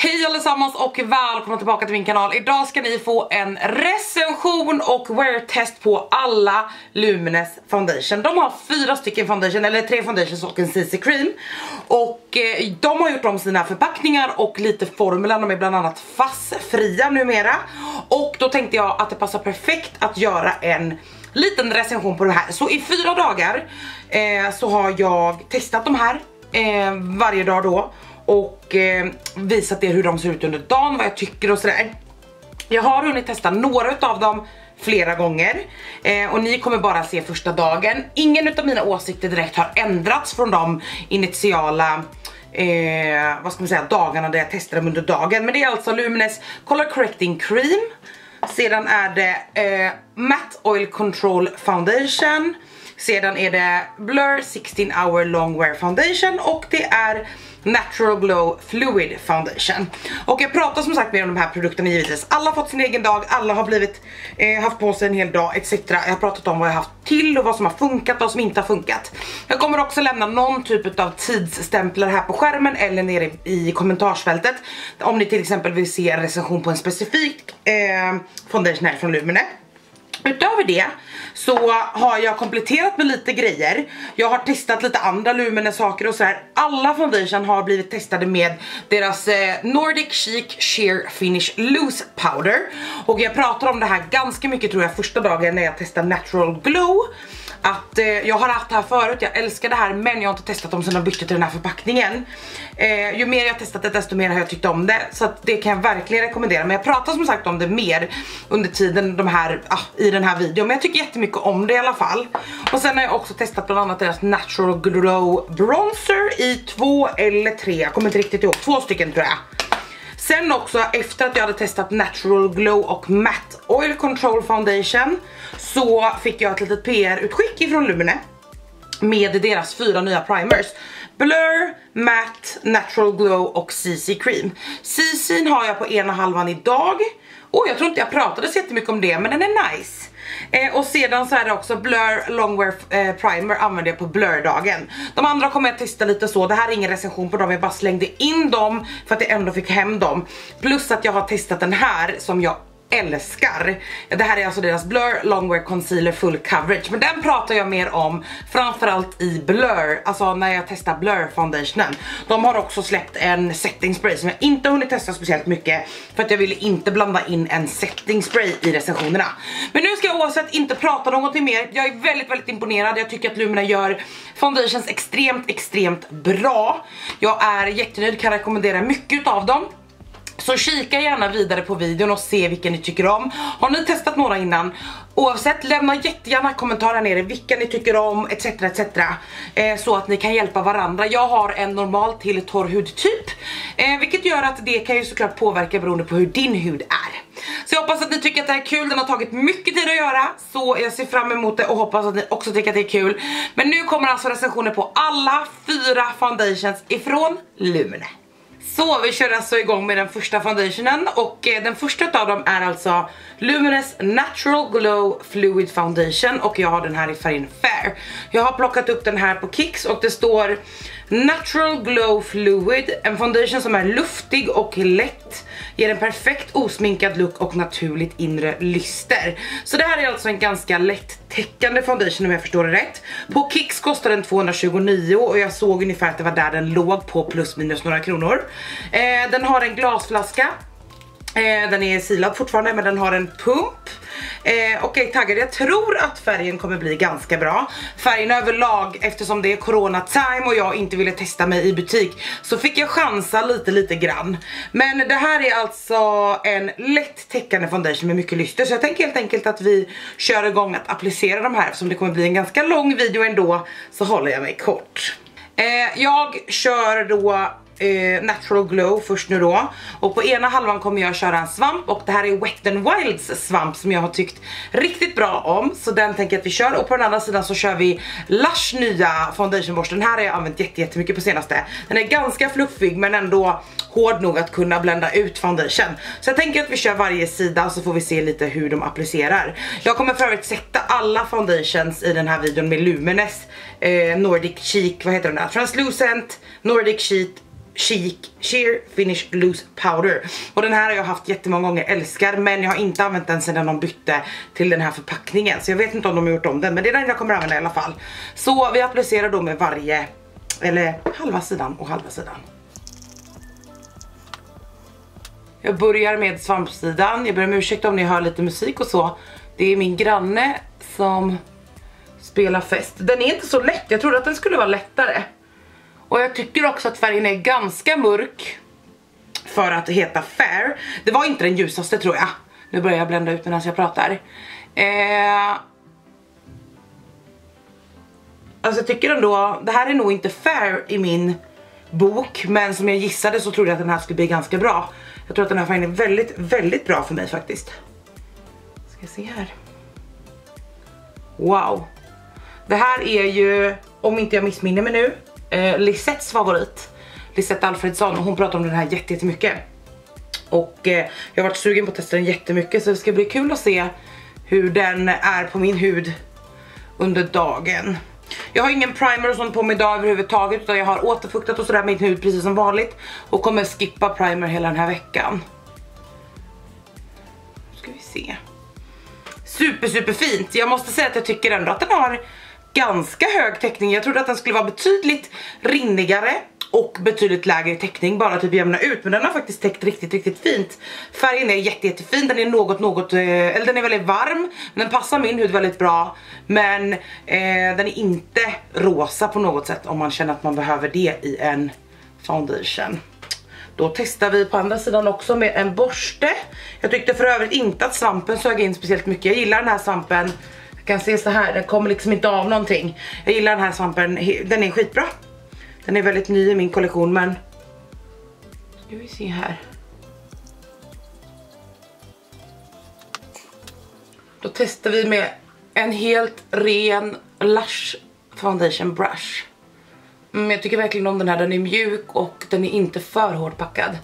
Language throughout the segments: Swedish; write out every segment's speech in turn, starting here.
Hej allesammans och välkomna tillbaka till min kanal. Idag ska ni få en recension och wear-test på alla Lumines foundation. De har 4 stycken foundation, eller 3 foundations och en CC cream. Och de har gjort om sina förpackningar och lite formula. De är bland annat fassfria numera. Och då tänkte jag att det passar perfekt att göra en liten recension på det här. Så i 4 dagar så har jag testat de här varje dag då. Och visat er hur de ser ut under dagen, vad jag tycker och sådär. Jag har hunnit testa några av dem flera gånger. Och ni kommer bara se första dagen. Ingen utav mina åsikter direkt har ändrats från de initiala vad ska man säga, dagarna där jag testade dem under dagen. Men det är alltså Lumines Color Correcting Cream. Sedan är det Matte Oil Control Foundation. Sedan är det Blur 16 Hour Long Wear Foundation. Och det är Natural Glow Fluid Foundation. Och jag pratar som sagt mer om de här produkterna givetvis. Alla har fått sin egen dag, alla har blivit haft på sig en hel dag etc. Jag har pratat om vad jag har haft till och vad som har funkat och vad som inte har funkat. Jag kommer också lämna någon typ av tidsstämplar här på skärmen eller nere i kommentarsfältet om ni till exempel vill se en recension på en specifik foundation här från Lumine. Utöver det så har jag kompletterat med lite grejer. Jag har testat lite andra Lumine saker och så här. Alla foundation har blivit testade med deras Nordic Chic Sheer Finish Loose Powder. Och jag pratar om det här ganska mycket tror jag första dagen när jag testade Natural Glow. Att jag har haft det här förut, jag älskar det här men jag har inte testat dem sedan jag bytte till den här förpackningen. Ju mer jag har testat det desto mer har jag tyckt om det. Så att det kan jag verkligen rekommendera. Men jag pratar som sagt om det mer under tiden i den här videon. Men jag tycker jättemycket om det i alla fall. Och sen har jag också testat bland annat deras Natural Glow Bronzer i 2 eller 3, jag kommer inte riktigt ihåg, 2 stycken tror jag. Sen också efter att jag hade testat Natural Glow och Matte Oil Control Foundation så fick jag ett litet PR-utskick ifrån Lumine med deras 4 nya primers. Blur, Matte, Natural Glow och CC Cream. CC'n har jag på ena halvan idag. Och jag tror inte jag pratade så jättemycket om det, men den är nice. Och sedan så är det också Blur Longwear Primer använder jag på Blur-dagen. De andra kommer jag testa lite så. Det här är ingen recension på dem, jag bara slängde in dem för att jag ändå fick hem dem. Plus att jag har testat den här som jag älskar. Det här är alltså deras Blur Longwear Concealer Full Coverage. Men den pratar jag mer om framförallt i Blur. Alltså när jag testar Blur foundationen. De har också släppt en setting spray som jag inte hunnit testa speciellt mycket. För att jag ville inte blanda in en setting spray i recensionerna. Men nu ska jag oavsett inte prata någonting mer. Jag är väldigt imponerad. Jag tycker att Lumine gör foundations extremt bra. Jag är jättenöjd, kan rekommendera mycket av dem. Så kika gärna vidare på videon och se vilka ni tycker om. Har ni testat några innan? Oavsett, lämna jättegärna kommentarer nere vilka ni tycker om etc. Så att ni kan hjälpa varandra. Jag har en normal till torr hudtyp. Vilket gör att det kan ju såklart påverka beroende på hur din hud är. Så jag hoppas att ni tycker att det är kul. Den har tagit mycket tid att göra. Så jag ser fram emot det och hoppas att ni också tycker att det är kul. Men nu kommer alltså recensioner på alla 4 foundations ifrån Lumine. Så vi kör alltså igång med den första foundationen. Och den första av dem är alltså Lumines Natural Glow Fluid Foundation. Och jag har den här i färgen Fair. Jag har plockat upp den här på Kicks och det står Natural Glow Fluid. En foundation som är luftig och lätt. Ger en perfekt osminkad look och naturligt inre lyster. Så det här är alltså en ganska lätt täckande foundation om jag förstår det rätt. På Kicks kostar den 229 och jag såg ungefär att det var där den låg på plus minus några kronor. Den har en glasflaska. Den är silad fortfarande men den har en pump. Okej, taggad. Jag tror att färgen kommer bli ganska bra. Färgen överlag, eftersom det är corona time och jag inte ville testa mig i butik, så fick jag chansa lite grann. Men det här är alltså en lätt täckande foundation med mycket lyster. Så jag tänker helt enkelt att vi kör igång att applicera de här. Eftersom det kommer bli en ganska lång video ändå så håller jag mig kort. Jag kör då Natural Glow först nu då. Och på ena halvan kommer jag köra en svamp. Och det här är Wet n Wilds svamp som jag har tyckt riktigt bra om. Så den tänker jag att vi kör. Och på den andra sidan så kör vi Lush nya foundationborsten. Den här har jag använt jättemycket på senaste. Den är ganska fluffig men ändå hård nog att kunna blända ut foundation. Så jag tänker att vi kör varje sida så får vi se lite hur de applicerar. Jag kommer för övrigt sätta alla foundations i den här videon med Lumines Nordic Chic, vad heter den där? Translucent, Nordic Chic Chic Sheer Finish Loose Powder. Och den här har jag haft jättemånga gånger, älskar, men jag har inte använt den sedan de bytte till den här förpackningen. Så jag vet inte om de har gjort om den, men det är den jag kommer använda i alla fall. Så vi applicerar då med varje, eller halva sidan och halva sidan. Jag börjar med svampsidan. Jag ber om ursäkt om ni hör lite musik och så. Det är min granne som spelar fest. Den är inte så lätt, jag trodde att den skulle vara lättare. Och jag tycker också att färgen är ganska mörk för att heta Fair. Det var inte den ljusaste tror jag. Nu börjar jag blända ut den när jag pratar. Alltså jag tycker ändå, det här är nog inte Fair i min bok, men som jag gissade så trodde jag att den här skulle bli ganska bra. Jag tror att den här färgen är väldigt, väldigt bra för mig faktiskt. Ska se här. Wow. Det här är ju, om inte jag missminner mig nu, Lisettes favorit. Lisette Alfredsson, och hon pratar om den här jättemycket. Och jag har varit sugen på att testa den jättemycket, så det ska bli kul att se hur den är på min hud under dagen. Jag har ingen primer och sånt på mig idag överhuvudtaget, utan jag har återfuktat och sådär min hud precis som vanligt. Och kommer skippa primer hela den här veckan. Ska vi se. Super fint. Jag måste säga att jag tycker ändå att den har ganska hög täckning. Jag trodde att den skulle vara betydligt rinnigare och betydligt lägre täckning, bara typ jämna ut, men den har faktiskt täckt riktigt fint. Färgen är jättefin, den är eller den är väldigt varm, men den passar min hud väldigt bra, men den är inte rosa på något sätt om man känner att man behöver det i en foundation. Då testar vi på andra sidan också med en borste. Jag tyckte för övrigt inte att svampen sög in speciellt mycket. Jag gillar den här svampen. Jag kan se så här, den kommer liksom inte av någonting. Jag gillar den här svampen, den är skitbra. Den är väldigt ny i min kollektion, men ska vi se här. Då testar vi med en helt ren Lush foundation brush. Jag tycker verkligen om den här, den är mjuk och den är inte för hårt packad.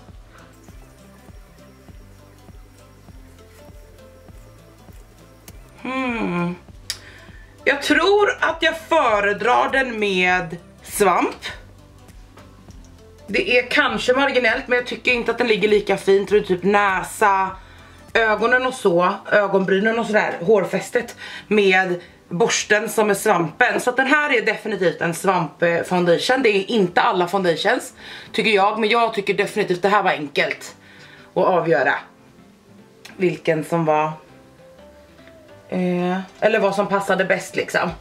Jag tror att jag föredrar den med svamp. Det är kanske marginellt, men jag tycker inte att den ligger lika fint runt typ näsa, ögonen och så, ögonbrynen och sådär, hårfästet med borsten som är svampen. Så att den här är definitivt en svampfoundation. Det är inte alla foundations tycker jag, men jag tycker definitivt det här var enkelt att avgöra vilken som var eller vad som passade bäst liksom.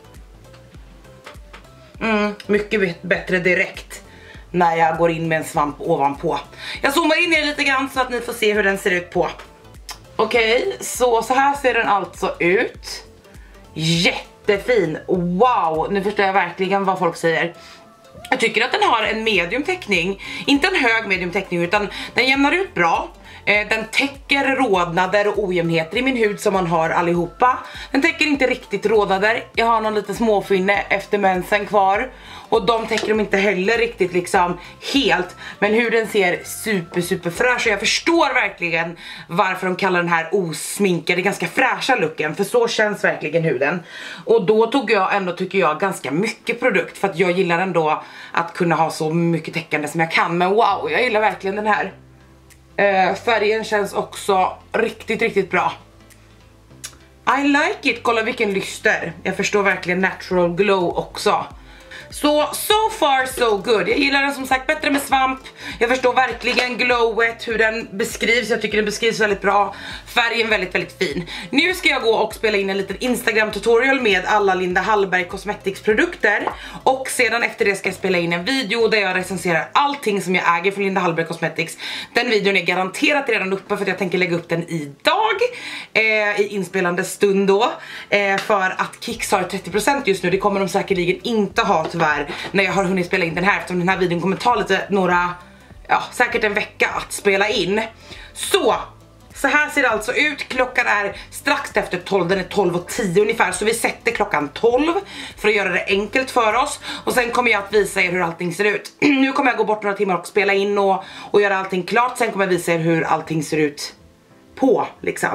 Mycket bättre direkt när jag går in med en svamp ovanpå. Jag zoomar in er lite grann så att ni får se hur den ser ut på. Okej, så här ser den alltså ut. Jättefin. Wow, nu förstår jag verkligen vad folk säger. Jag tycker att den har en medium täckning. Inte en hög medium täckning, utan den jämnar ut bra. Den täcker rodnader och ojämnheter i min hud som man har allihopa. Den täcker inte riktigt rodnader. Jag har någon liten småfinne efter mensen kvar. Och de täcker de inte heller riktigt liksom helt. Men huden ser super fräsch. Och jag förstår verkligen varför de kallar den här osminkade, ganska fräscha looken. För så känns verkligen huden. Och då tog jag ändå, tycker jag, ganska mycket produkt. För att jag gillar ändå att kunna ha så mycket täckande som jag kan. Men wow, jag gillar verkligen den här. Färgen känns också riktigt bra. I like it, kolla vilken lyster. Jag förstår verkligen natural glow också. So far so good. Jag gillar den som sagt bättre med svamp. Jag förstår verkligen glowet, hur den beskrivs. Jag tycker den beskrivs väldigt bra. Färgen väldigt fin. Nu ska jag gå och spela in en liten Instagram tutorial med alla Linda Hallberg Cosmetics produkter. Och sedan efter det ska jag spela in en video där jag recenserar allting som jag äger från Linda Hallberg Cosmetics. Den videon är garanterat redan uppe för att jag tänker lägga upp den idag. I inspelande stund då. För att Kicks har 30% just nu. Det kommer de säkerligen inte ha tyvärr när jag har hunnit spela in den här, eftersom den här videon kommer ta säkert en vecka att spela in. Så här ser det alltså ut. Klockan är strax efter 12, den är 12:10 ungefär, så vi sätter klockan 12 för att göra det enkelt för oss. Och sen kommer jag att visa er hur allting ser ut. Nu kommer jag gå bort några timmar och spela in och göra allting klart. Sen kommer jag visa er hur allting ser ut på liksom.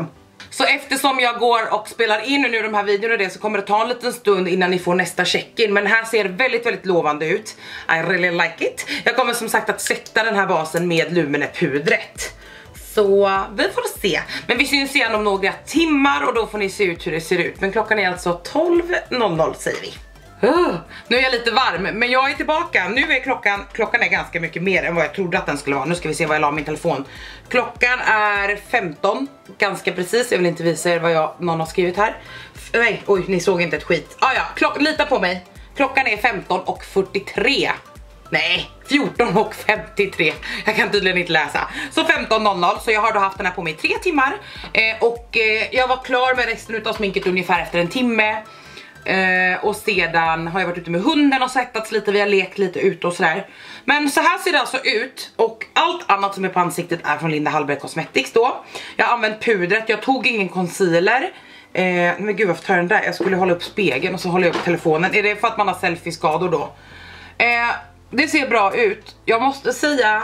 Så eftersom jag går och spelar in nu de här videorna och det, så kommer det ta en liten stund innan ni får nästa check-in. Men här ser väldigt, väldigt lovande ut. I really like it. Jag kommer som sagt att sätta den här basen med Lumene-pudret. Så vi får se. Men vi syns igen om några timmar och då får ni se ut hur det ser ut. Men klockan är alltså 12:00 säger vi. Nu är jag lite varm, men jag är tillbaka. Nu är klockan är ganska mycket mer än vad jag trodde att den skulle vara. Nu ska vi se vad jag la min telefon. Klockan är 15, ganska precis. Jag vill inte visa er vad någon har skrivit här. Nej, oj, ni såg inte ett skit. Lita på mig. Klockan är 15:43. Nej, 14:53. Jag kan tydligen inte läsa. Så 15:00, så jag har då haft den här på mig i 3 timmar. Och jag var klar med resten av sminket ungefär efter en timme. Och sedan har jag varit ute med hunden och svettats lite, vi har lekt lite ute och sådär. Men så här ser det alltså ut. Och allt annat som är på ansiktet är från Linda Hallberg Cosmetics då. Jag har använt pudret, jag tog ingen concealer. Men gud varför tar jag den där? Jag skulle hålla upp spegeln och så håller jag upp telefonen. Är det för att man har selfie-skador då? Det ser bra ut. Jag måste säga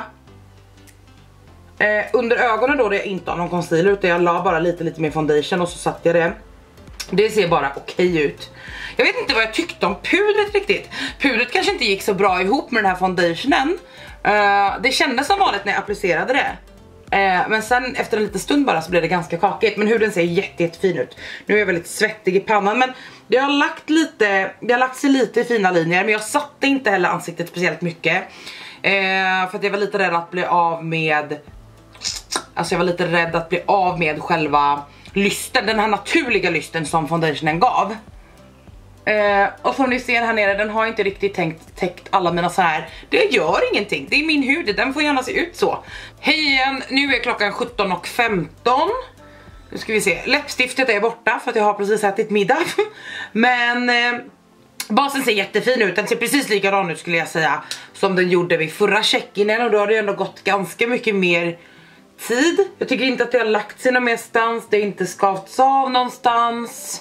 under ögonen då, där jag inte har någon concealer, utan jag la bara lite mer foundation och så satte jag det. Det ser bara okej ut. Jag vet inte vad jag tyckte om pudret riktigt. Pudret kanske inte gick så bra ihop med den här foundationen. Det kändes som vanligt när jag applicerade det. Men sen efter en liten stund bara så blev det ganska kakigt. Men huden ser jättefin ut. Nu är jag väldigt svettig i pannan, men det har lagt sig lite i fina linjer. Men jag satte inte heller ansiktet speciellt mycket. För att jag var lite rädd att bli av med... Alltså jag var lite rädd att bli av med själva lysten, den här naturliga lysten som foundationen gav. Och som ni ser här nere, den har inte riktigt täckt alla mina så här. Det gör ingenting, det är min hud, den får gärna se ut så. Hej igen, nu är klockan 17:15. Nu ska vi se, läppstiftet är borta för att jag har precis ätit middag. Men basen ser jättefin ut, den ser precis likadan ut skulle jag säga som den gjorde vid förra check-inen. Och då har det ändå gått ganska mycket mer tid. Jag tycker inte att det har lagt sig någonstans. Det är inte skavts av någonstans.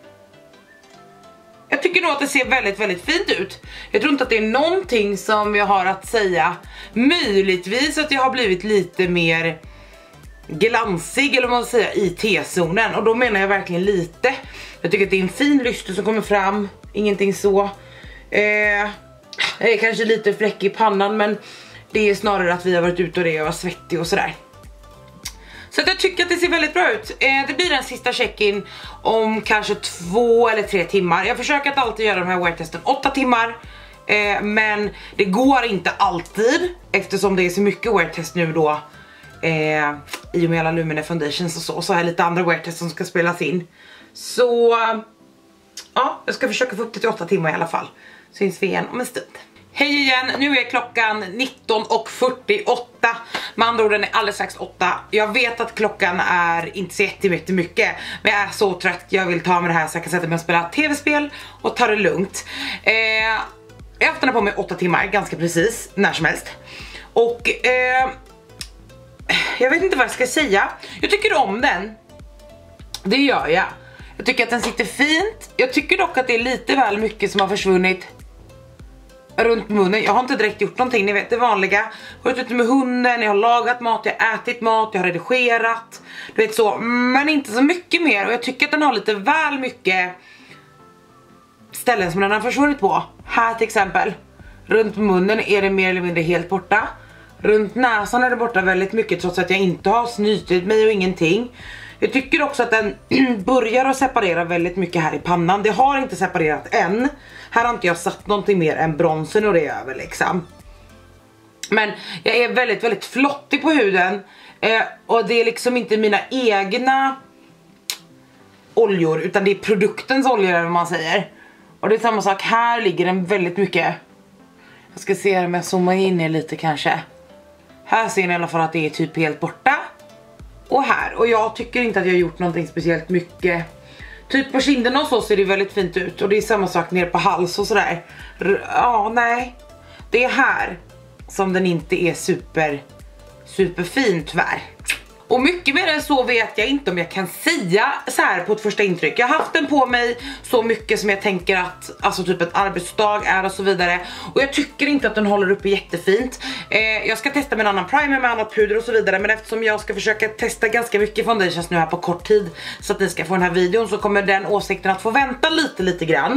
Jag tycker nog att det ser väldigt, väldigt fint ut. Jag tror inte att det är någonting som jag har att säga. Möjligtvis att jag har blivit lite mer glansig, eller vad man säger, i T-zonen. Och då menar jag verkligen lite. Jag tycker att det är en fin lyster som kommer fram. Ingenting så. Jag är kanske lite fläckig i pannan, men det är snarare att vi har varit ute och jag var svettig och sådär. Så att jag tycker att det ser väldigt bra ut. Det blir en sista check-in om kanske 2 eller 3 timmar. Jag försöker att alltid göra de här wear-testen 8 timmar. Men det går inte alltid, eftersom det är så mycket wear-test nu då. I och med alla Lumene Foundations och så här lite andra wear-test som ska spelas in. Så ja, jag ska försöka få upp det till 8 timmar i alla fall. Syns vi igen om en stund. Hej igen, nu är klockan 19:48. Med andra ord, den är alldeles strax 8. Jag vet att klockan är inte så jättemycket, men jag är så trött. Jag vill ta med det här så jag kan sätta mig och spela tv-spel och ta det lugnt. Jag har haft den här på mig 8 timmar, ganska precis, när som helst. Och jag vet inte vad jag ska säga. Jag tycker om den. Det gör jag. Jag tycker att den sitter fint. Jag tycker dock att det är lite väl mycket som har försvunnit runt munnen. Jag har inte direkt gjort någonting, ni vet det vanliga. Jag har varit ute med hunden, jag har lagat mat, jag har ätit mat, jag har redigerat. Du vet så, men inte så mycket mer. Och jag tycker att den har lite väl mycket ställen som den har försvunnit på. Här till exempel, runt munnen är det mer eller mindre helt borta. Runt näsan är det borta väldigt mycket, trots att jag inte har snytit mig och ingenting. Jag tycker också att den börjar att separera väldigt mycket här i pannan. Det har inte separerat än. Här har inte jag satt någonting mer än bronsen och det är över liksom. Men jag är väldigt, väldigt flottig på huden. Och det är liksom inte mina egna oljor, utan det är produktens oljor, eller vad man säger. Och det är samma sak, här ligger den väldigt mycket. Jag ska se om jag zoomar in er lite kanske. Här ser ni i alla fall att det är typ helt borta. Och här, och jag tycker inte att jag har gjort någonting speciellt mycket. Typ på kinden och så ser det väldigt fint ut. Och det är samma sak ner på hals och sådär. Ja, nej. Det är här som den inte är super fin tyvärr. Och mycket mer än så vet jag inte om jag kan säga så här på ett första intryck. Jag har haft den på mig så mycket som jag tänker att alltså typ ett arbetsdag är och så vidare. Och jag tycker inte att den håller uppe jättefint. Jag ska testa med en annan primer, med annat puder och så vidare. Men eftersom jag ska försöka testa ganska mycket foundations nu här på kort tid, så att ni ska få den här videon, så kommer den åsikten att få vänta lite grann.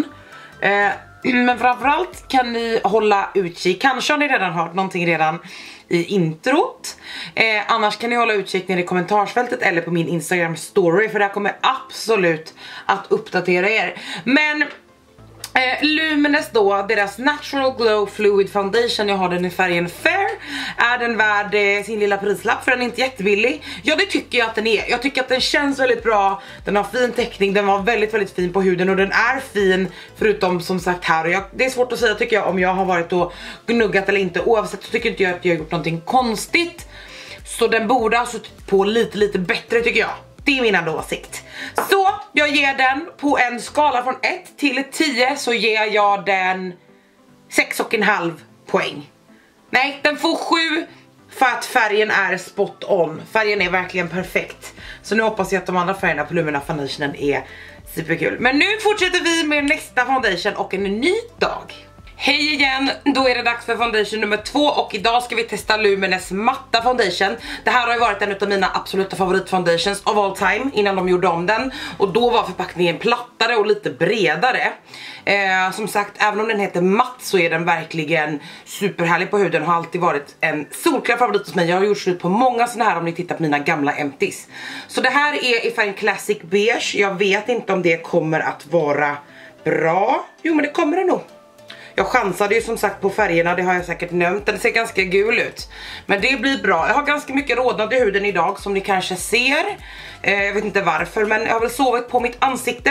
Men framförallt kan ni hålla utkik. Kanske har ni redan hört någonting redan i introt. Annars kan ni hålla utkik ner i kommentarsfältet eller på min Instagram story, för där kommer absolut att uppdatera er. Men Luminous då, deras Natural Glow Fluid Foundation, jag har den i färgen Fair. Är den värd sin lilla prislapp, för den är inte jättebillig? Ja, det tycker jag att den är. Jag tycker att den känns väldigt bra. Den har fin täckning, den var väldigt fin på huden. Och den är fin, förutom som sagt här. Och det är svårt att säga tycker jag om jag har varit och gnuggat eller inte. Oavsett så tycker inte jag att jag har gjort någonting konstigt. Så den borde ha suttit på lite bättre tycker jag. Det är min andra åsikt. Så jag ger den på en skala från 1 till 10, så ger jag den 6,5 poäng. Nej, den får 7 för att färgen är spot on. Färgen är verkligen perfekt. Så nu hoppas jag att de andra färgerna på Lumina foundationen är superkul. Men nu fortsätter vi med nästa foundation och en ny dag. Hej igen, då är det dags för foundation nummer 2 och idag ska vi testa Luminous matta foundation. Det här har ju varit en av mina absoluta favoritfoundations of all time innan de gjorde om den. Och då var förpackningen plattare och lite bredare. Som sagt, även om den heter matt så är den verkligen superhärlig på huden och har alltid varit en solklar favorit hos mig. Jag har gjort slut på många sådana här om ni tittar på mina gamla empties. Så det här är i färgen Classic Beige. Jag vet inte om det kommer att vara bra. Jo, men det kommer det nog. Jag chansade ju som sagt på färgerna, det har jag säkert nämnt. Den ser ganska gul ut, men det blir bra. Jag har ganska mycket rodnad i huden idag som ni kanske ser. Jag vet inte varför, men jag har väl sovit på mitt ansikte.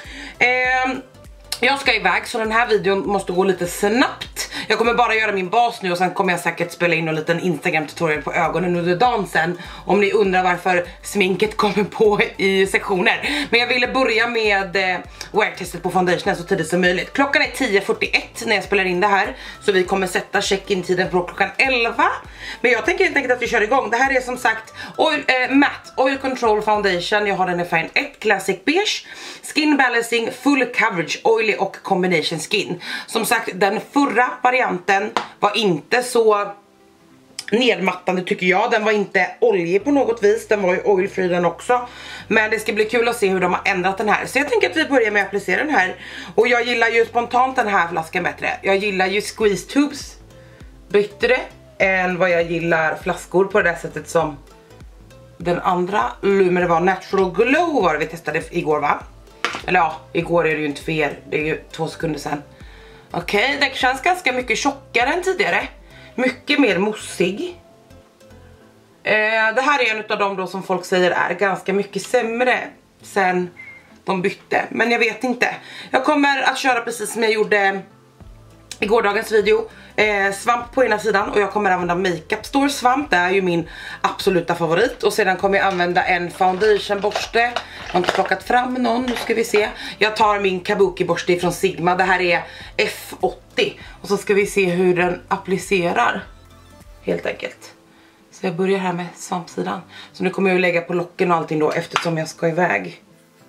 Jag ska iväg så den här videon måste gå lite snabbt. Jag kommer bara göra min bas nu och sen kommer jag säkert spela in en liten Instagram tutorial på ögonen under dagen sen. Om ni undrar varför sminket kommer på i sektioner. Men jag ville börja med wear-testet på foundationen så tidigt som möjligt. Klockan är 10:41 när jag spelar in det här. Så vi kommer sätta check-in-tiden på klockan 11. Men jag tänker helt enkelt att vi kör igång. Det här är som sagt Matte Oil Control Foundation. Jag har den i färgen 1 Classic Beige. Skin Balancing Full Coverage Oily och Combination Skin. Som sagt, den förra varianten var inte så nedmattande tycker jag. Den var inte oljig på något vis. Den var ju oilfri den också. Men det ska bli kul att se hur de har ändrat den här. Så jag tänker att vi börjar med att applicera den här. Och jag gillar ju spontant den här flaskan bättre. Jag gillar ju squeeze tubes bättre än vad jag gillar flaskor på det där sättet som den andra Luminous var. Natural Glow var det vi testade igår, va? Eller ja, igår är det ju inte för er. Det är ju 2 sekunder sedan. Okej, det känns ganska mycket tjockare än tidigare. Mycket mer mossig. Det här är en av dem då som folk säger är ganska mycket sämre sen de bytte. Men jag vet inte. Jag kommer att köra precis som jag gjorde i gårdagens video. Svamp på ena sidan och jag kommer använda Makeup Store svamp. Det är ju min absoluta favorit. Och sedan kommer jag använda en foundationborste. Jag har inte plockat fram någon, nu ska vi se. Jag tar min Kabuki borste från Sigma. Det här är F80. Och så ska vi se hur den applicerar. Helt enkelt. Så jag börjar här med svampsidan. Så nu kommer jag att lägga på locken och allting då eftersom jag ska iväg.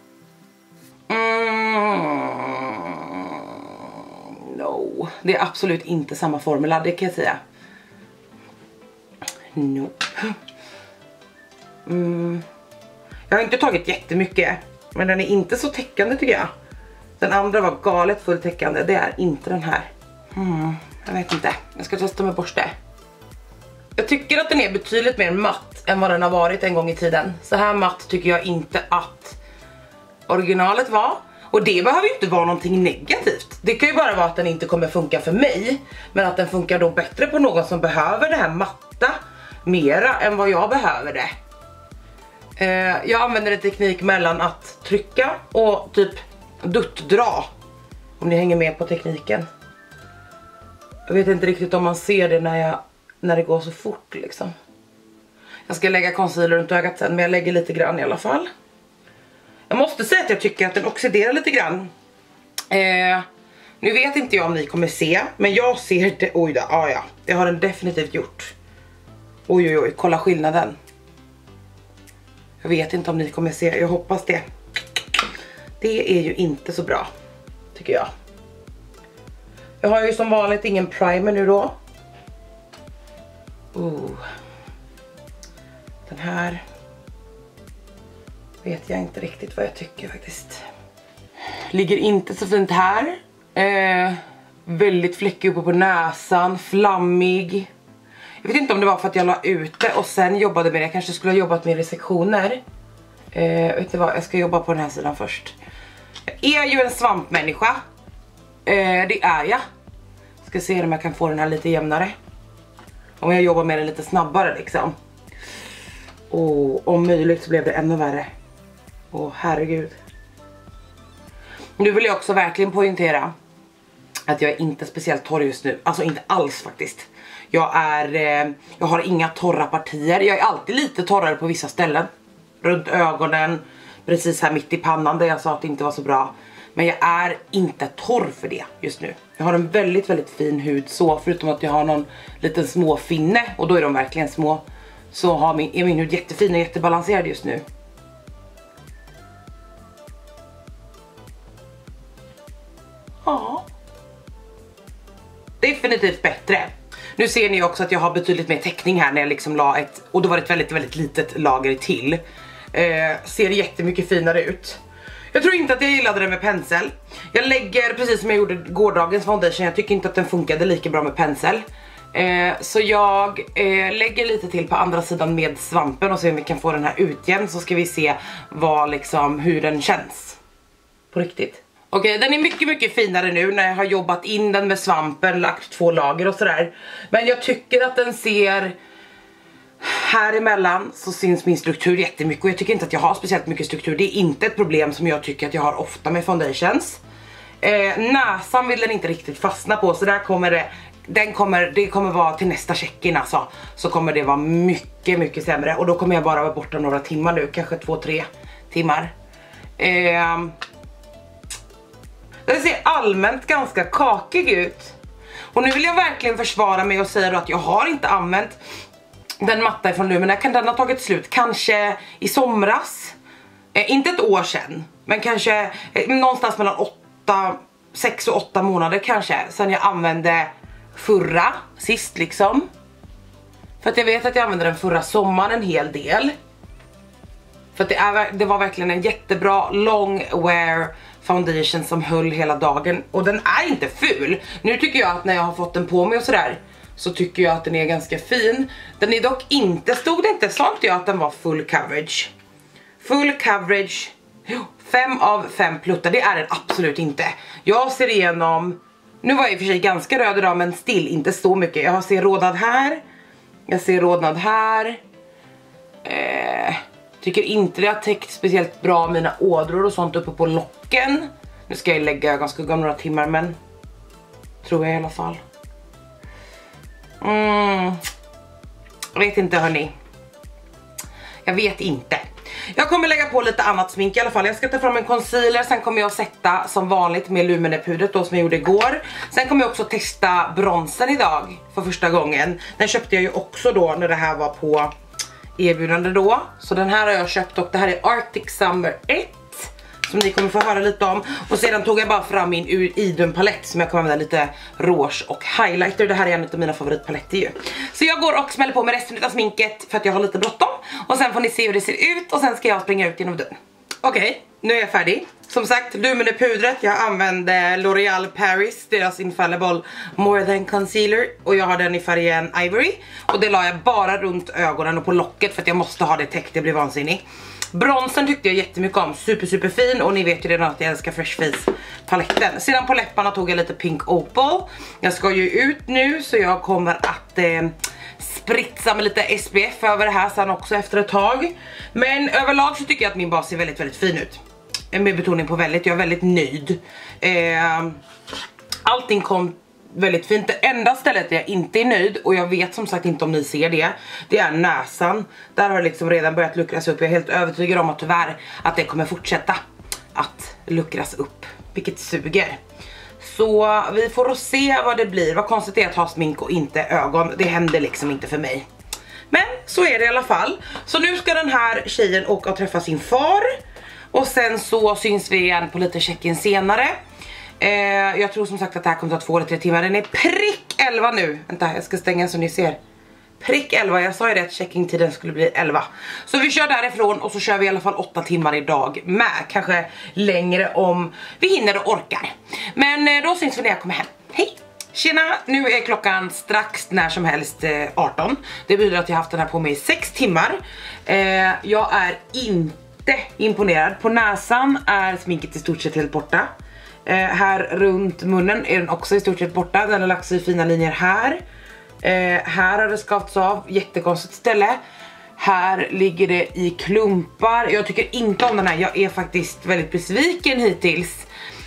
No, det är absolut inte samma formula, det kan jag säga. Nope. Jag har inte tagit jättemycket, men den är inte så täckande tycker jag. Den andra var galet fulltäckande, det är inte den här. Jag vet inte, jag ska testa med borste. Jag tycker att den är betydligt mer matt än vad den har varit en gång i tiden. Så här matt tycker jag inte att originalet var. Och det behöver ju inte vara någonting negativt. Det kan ju bara vara att den inte kommer funka för mig. Men att den funkar då bättre på någon som behöver det här matta mera än vad jag behöver det. Jag använder en teknik mellan att trycka och typ duttdra. Om ni hänger med på tekniken. Jag vet inte riktigt om man ser det när det går så fort liksom. Jag ska lägga concealer runt ögat sen, men jag lägger lite grann i alla fall. Jag måste säga att jag tycker att den oxiderar lite grann. Nu vet inte jag om ni kommer se, men jag ser det. Oj då, ja, det har den definitivt gjort. Oj, kolla skillnaden. Jag vet inte om ni kommer se, jag hoppas det. Det är ju inte så bra, tycker jag. Jag har ju som vanligt ingen primer nu då. Den här vet jag inte riktigt vad jag tycker faktiskt. Ligger inte så fint här. Väldigt fläckig uppe på näsan, flammig. Jag vet inte om det var för att jag la ut det och sen jobbade med det. Jag kanske skulle ha jobbat med det i sektioner. Vet ni vad, jag ska jobba på den här sidan först. Jag är ju en svampmänniska. Det är jag. Ska se om jag kan få den här lite jämnare. Om jag jobbar med den lite snabbare liksom. Och om möjligt så blev det ännu värre. Herregud. Nu vill jag också verkligen poängtera att jag är inte speciellt torr just nu. Alltså inte alls faktiskt. Jag har inga torra partier. Jag är alltid lite torrare på vissa ställen. Runt ögonen, precis här mitt i pannan där jag sa att det inte var så bra. Men jag är inte torr för det just nu. Jag har en väldigt, väldigt fin hud så. Förutom att jag har någon liten små finne. Och då är de verkligen små. Så är min hud jättefin och jättebalanserad just nu. Ja. Definitivt bättre. Nu ser ni också att jag har betydligt mer täckning här när jag liksom la ett. Och då var det ett väldigt, väldigt litet lager till. Ser jättemycket finare ut. Jag tror inte att jag gillade det med pensel. Jag lägger precis som jag gjorde gårdagens foundation. Jag tycker inte att den funkade lika bra med pensel. Så jag lägger lite till på andra sidan med svampen och ser om vi kan få den här utjämn. Så ska vi se hur den känns. På riktigt. Okej, den är mycket, mycket finare nu när jag har jobbat in den med svampen, lagt 2 lager och sådär. Men jag tycker att den ser... Här emellan så syns min struktur jättemycket och jag tycker inte att jag har speciellt mycket struktur. Det är inte ett problem som jag tycker att jag har ofta med foundations. Näsan vill den inte riktigt fastna på, så där kommer det kommer vara till nästa check-in alltså. Så kommer det vara mycket, mycket sämre och då kommer jag bara vara borta några timmar nu, kanske 2-3 timmar. Den ser allmänt ganska kakig ut. Och nu vill jag verkligen försvara mig och säga då att jag har inte använt den matta ifrån Lumene. Kan den ha tagit slut? Kanske i somras. Inte ett år sedan. Men kanske någonstans mellan 6 och 8 månader kanske. Sen jag använde förra sist liksom. För att jag vet att jag använde den förra sommaren en hel del. För att det var verkligen en jättebra long wear foundation som höll hela dagen. Och den är inte ful. Nu tycker jag att när jag har fått den på mig och sådär, så tycker jag att den är ganska fin. Den är dock inte, stod det inte, sa inte jag att den var full coverage. Full coverage, 5 av 5 pluttar, det är den absolut inte. Jag ser igenom, nu var jag i och för sig ganska röd idag men still inte så mycket. Jag ser rodnad här, jag ser rodnad här. Tycker inte det har täckt speciellt bra mina ådror och sånt uppe på locken. Nu ska jag lägga ögonskugga om några timmar, men tror jag i alla fall. Jag vet inte hörni. Jag vet inte. Jag kommer lägga på lite annat smink i alla fall. Jag ska ta fram en concealer, sen kommer jag sätta som vanligt med Lumene-pudret då som jag gjorde igår. Sen kommer jag också testa bronsen idag för första gången. Den köpte jag ju också då när det här var på erbjudande då. Så den här har jag köpt och det här är Arctic Summer 1. Som ni kommer få höra lite om. Och sedan tog jag bara fram min Idun palett som jag kommer använda lite rouge och highlighter. Det här är en av mina favoritpaletter ju. Så jag går och smäller på med resten av sminket för att jag har lite bråttom. Och sen får ni se hur det ser ut och sen ska jag springa ut genom dörren. Okej, nu är jag färdig. Som sagt, Lumene-pudret. Jag använde L'Oreal Paris, deras Infallible More Than Concealer. Och jag har den i färgen Ivory. Och det la jag bara runt ögonen och på locket för att jag måste ha det täckt, det blir vansinnig. Bronsen tyckte jag jättemycket om, super fin. Och ni vet ju redan att jag älskar Fresh Face paletten. Sedan på läpparna tog jag lite Pink Opal. Jag ska ju ut nu så jag kommer att spritsa med lite SPF över det här sen också efter ett tag. Men överlag så tycker jag att min bas ser väldigt, väldigt fin ut. Med betoning på väldigt, jag är väldigt nöjd. Allting kom väldigt fint. Det enda stället där jag inte är nöjd, och jag vet som sagt inte om ni ser det, det är näsan. Där har det liksom redan börjat luckras upp. Jag är helt övertygad om att tyvärr att det kommer fortsätta att luckras upp, vilket suger. Så vi får se vad det blir. Vad konstigt det är att ha smink och inte ögon. Det händer liksom inte för mig. Men så är det i alla fall. Så nu ska den här tjejen åka och träffa sin far. Och sen så syns vi igen på lite check-in senare. Jag tror som sagt att det här kommer ta 2 eller 3 timmar. Den är prick 11 nu. Vänta, jag ska stänga så ni ser. Prick 11, jag sa ju det att check-in-tiden skulle bli 11. Så vi kör därifrån och så kör vi i alla fall 8 timmar idag med. Kanske längre om vi hinner och orkar. Men då syns vi när jag kommer hem. Hej! Tjena, nu är klockan strax när som helst 18. Det betyder att jag har haft den här på mig i 6 timmar. Jag är inte imponerad. På näsan är sminket i stort sett helt borta. Här runt munnen är den också i stort sett borta. Den har lagt sig i fina linjer här. Här har det skavts av, jättekonstigt ställe. Här ligger det i klumpar. Jag tycker inte om den här, jag är faktiskt väldigt besviken hittills.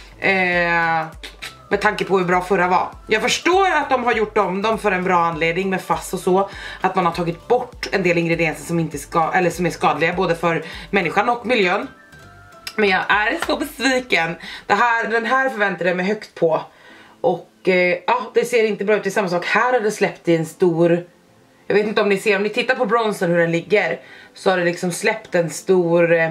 Med tanke på hur bra förra var. Jag förstår att de har gjort om dem för en bra anledning med fass och så. Att man har tagit bort en del ingredienser som, inte som är skadliga både för människan och miljön. Men jag är så besviken. Den här förväntade jag mig högt på. Och ja, det ser inte bra ut. Det är samma sak. Här har det släppt i en stor... Jag vet inte om ni ser. Om ni tittar på bronsen hur den ligger. Så har det liksom släppt en stor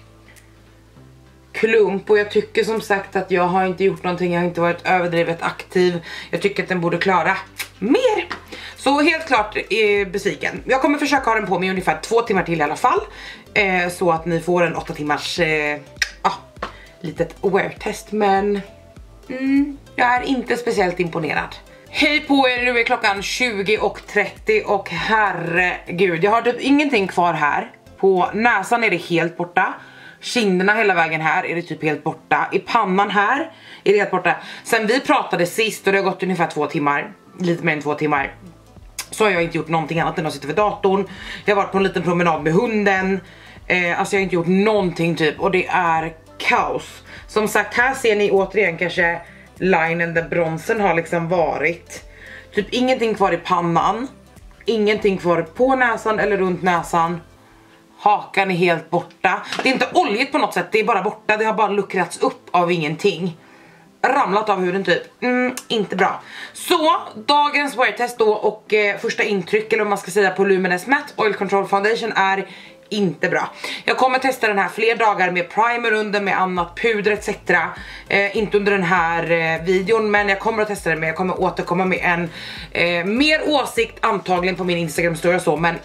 klump. Och jag tycker som sagt att jag har inte gjort någonting. Jag har inte varit överdrivet aktiv. Jag tycker att den borde klara mer. Så helt klart är besviken. Jag kommer försöka ha den på mig ungefär 2 timmar till i alla fall. Så att ni får en 8 timmars litet wear-test. Men... jag är inte speciellt imponerad. Hej på er, nu är klockan 20:30 och herregud, jag har typ ingenting kvar här. På näsan är det helt borta. Kinderna hela vägen här är det typ helt borta. I pannan här är det helt borta. Sen vi pratade sist och det har gått ungefär 2 timmar. Lite mer än 2 timmar. Så har jag inte gjort någonting annat än att sitta vid datorn. Jag har varit på en liten promenad med hunden. Alltså jag har inte gjort någonting typ. Och det är kaos. Som sagt, här ser ni återigen kanske linen där bronsen har liksom varit. Typ ingenting kvar i pannan. Ingenting kvar på näsan eller runt näsan. Hakan är helt borta. Det är inte oljigt på något sätt, det är bara borta. Det har bara luckrats upp av ingenting. Ramlat av huden typ. Inte bra. Så, dagens wear-test då och första intryck, eller om man ska säga, på Luminous Matte Oil Control Foundation är inte bra. Jag kommer testa den här fler dagar med primer under, med annat puder etc. Inte under den här videon, men jag kommer att testa den, men jag kommer återkomma med en mer åsikt antagligen på min Instagram story och så, men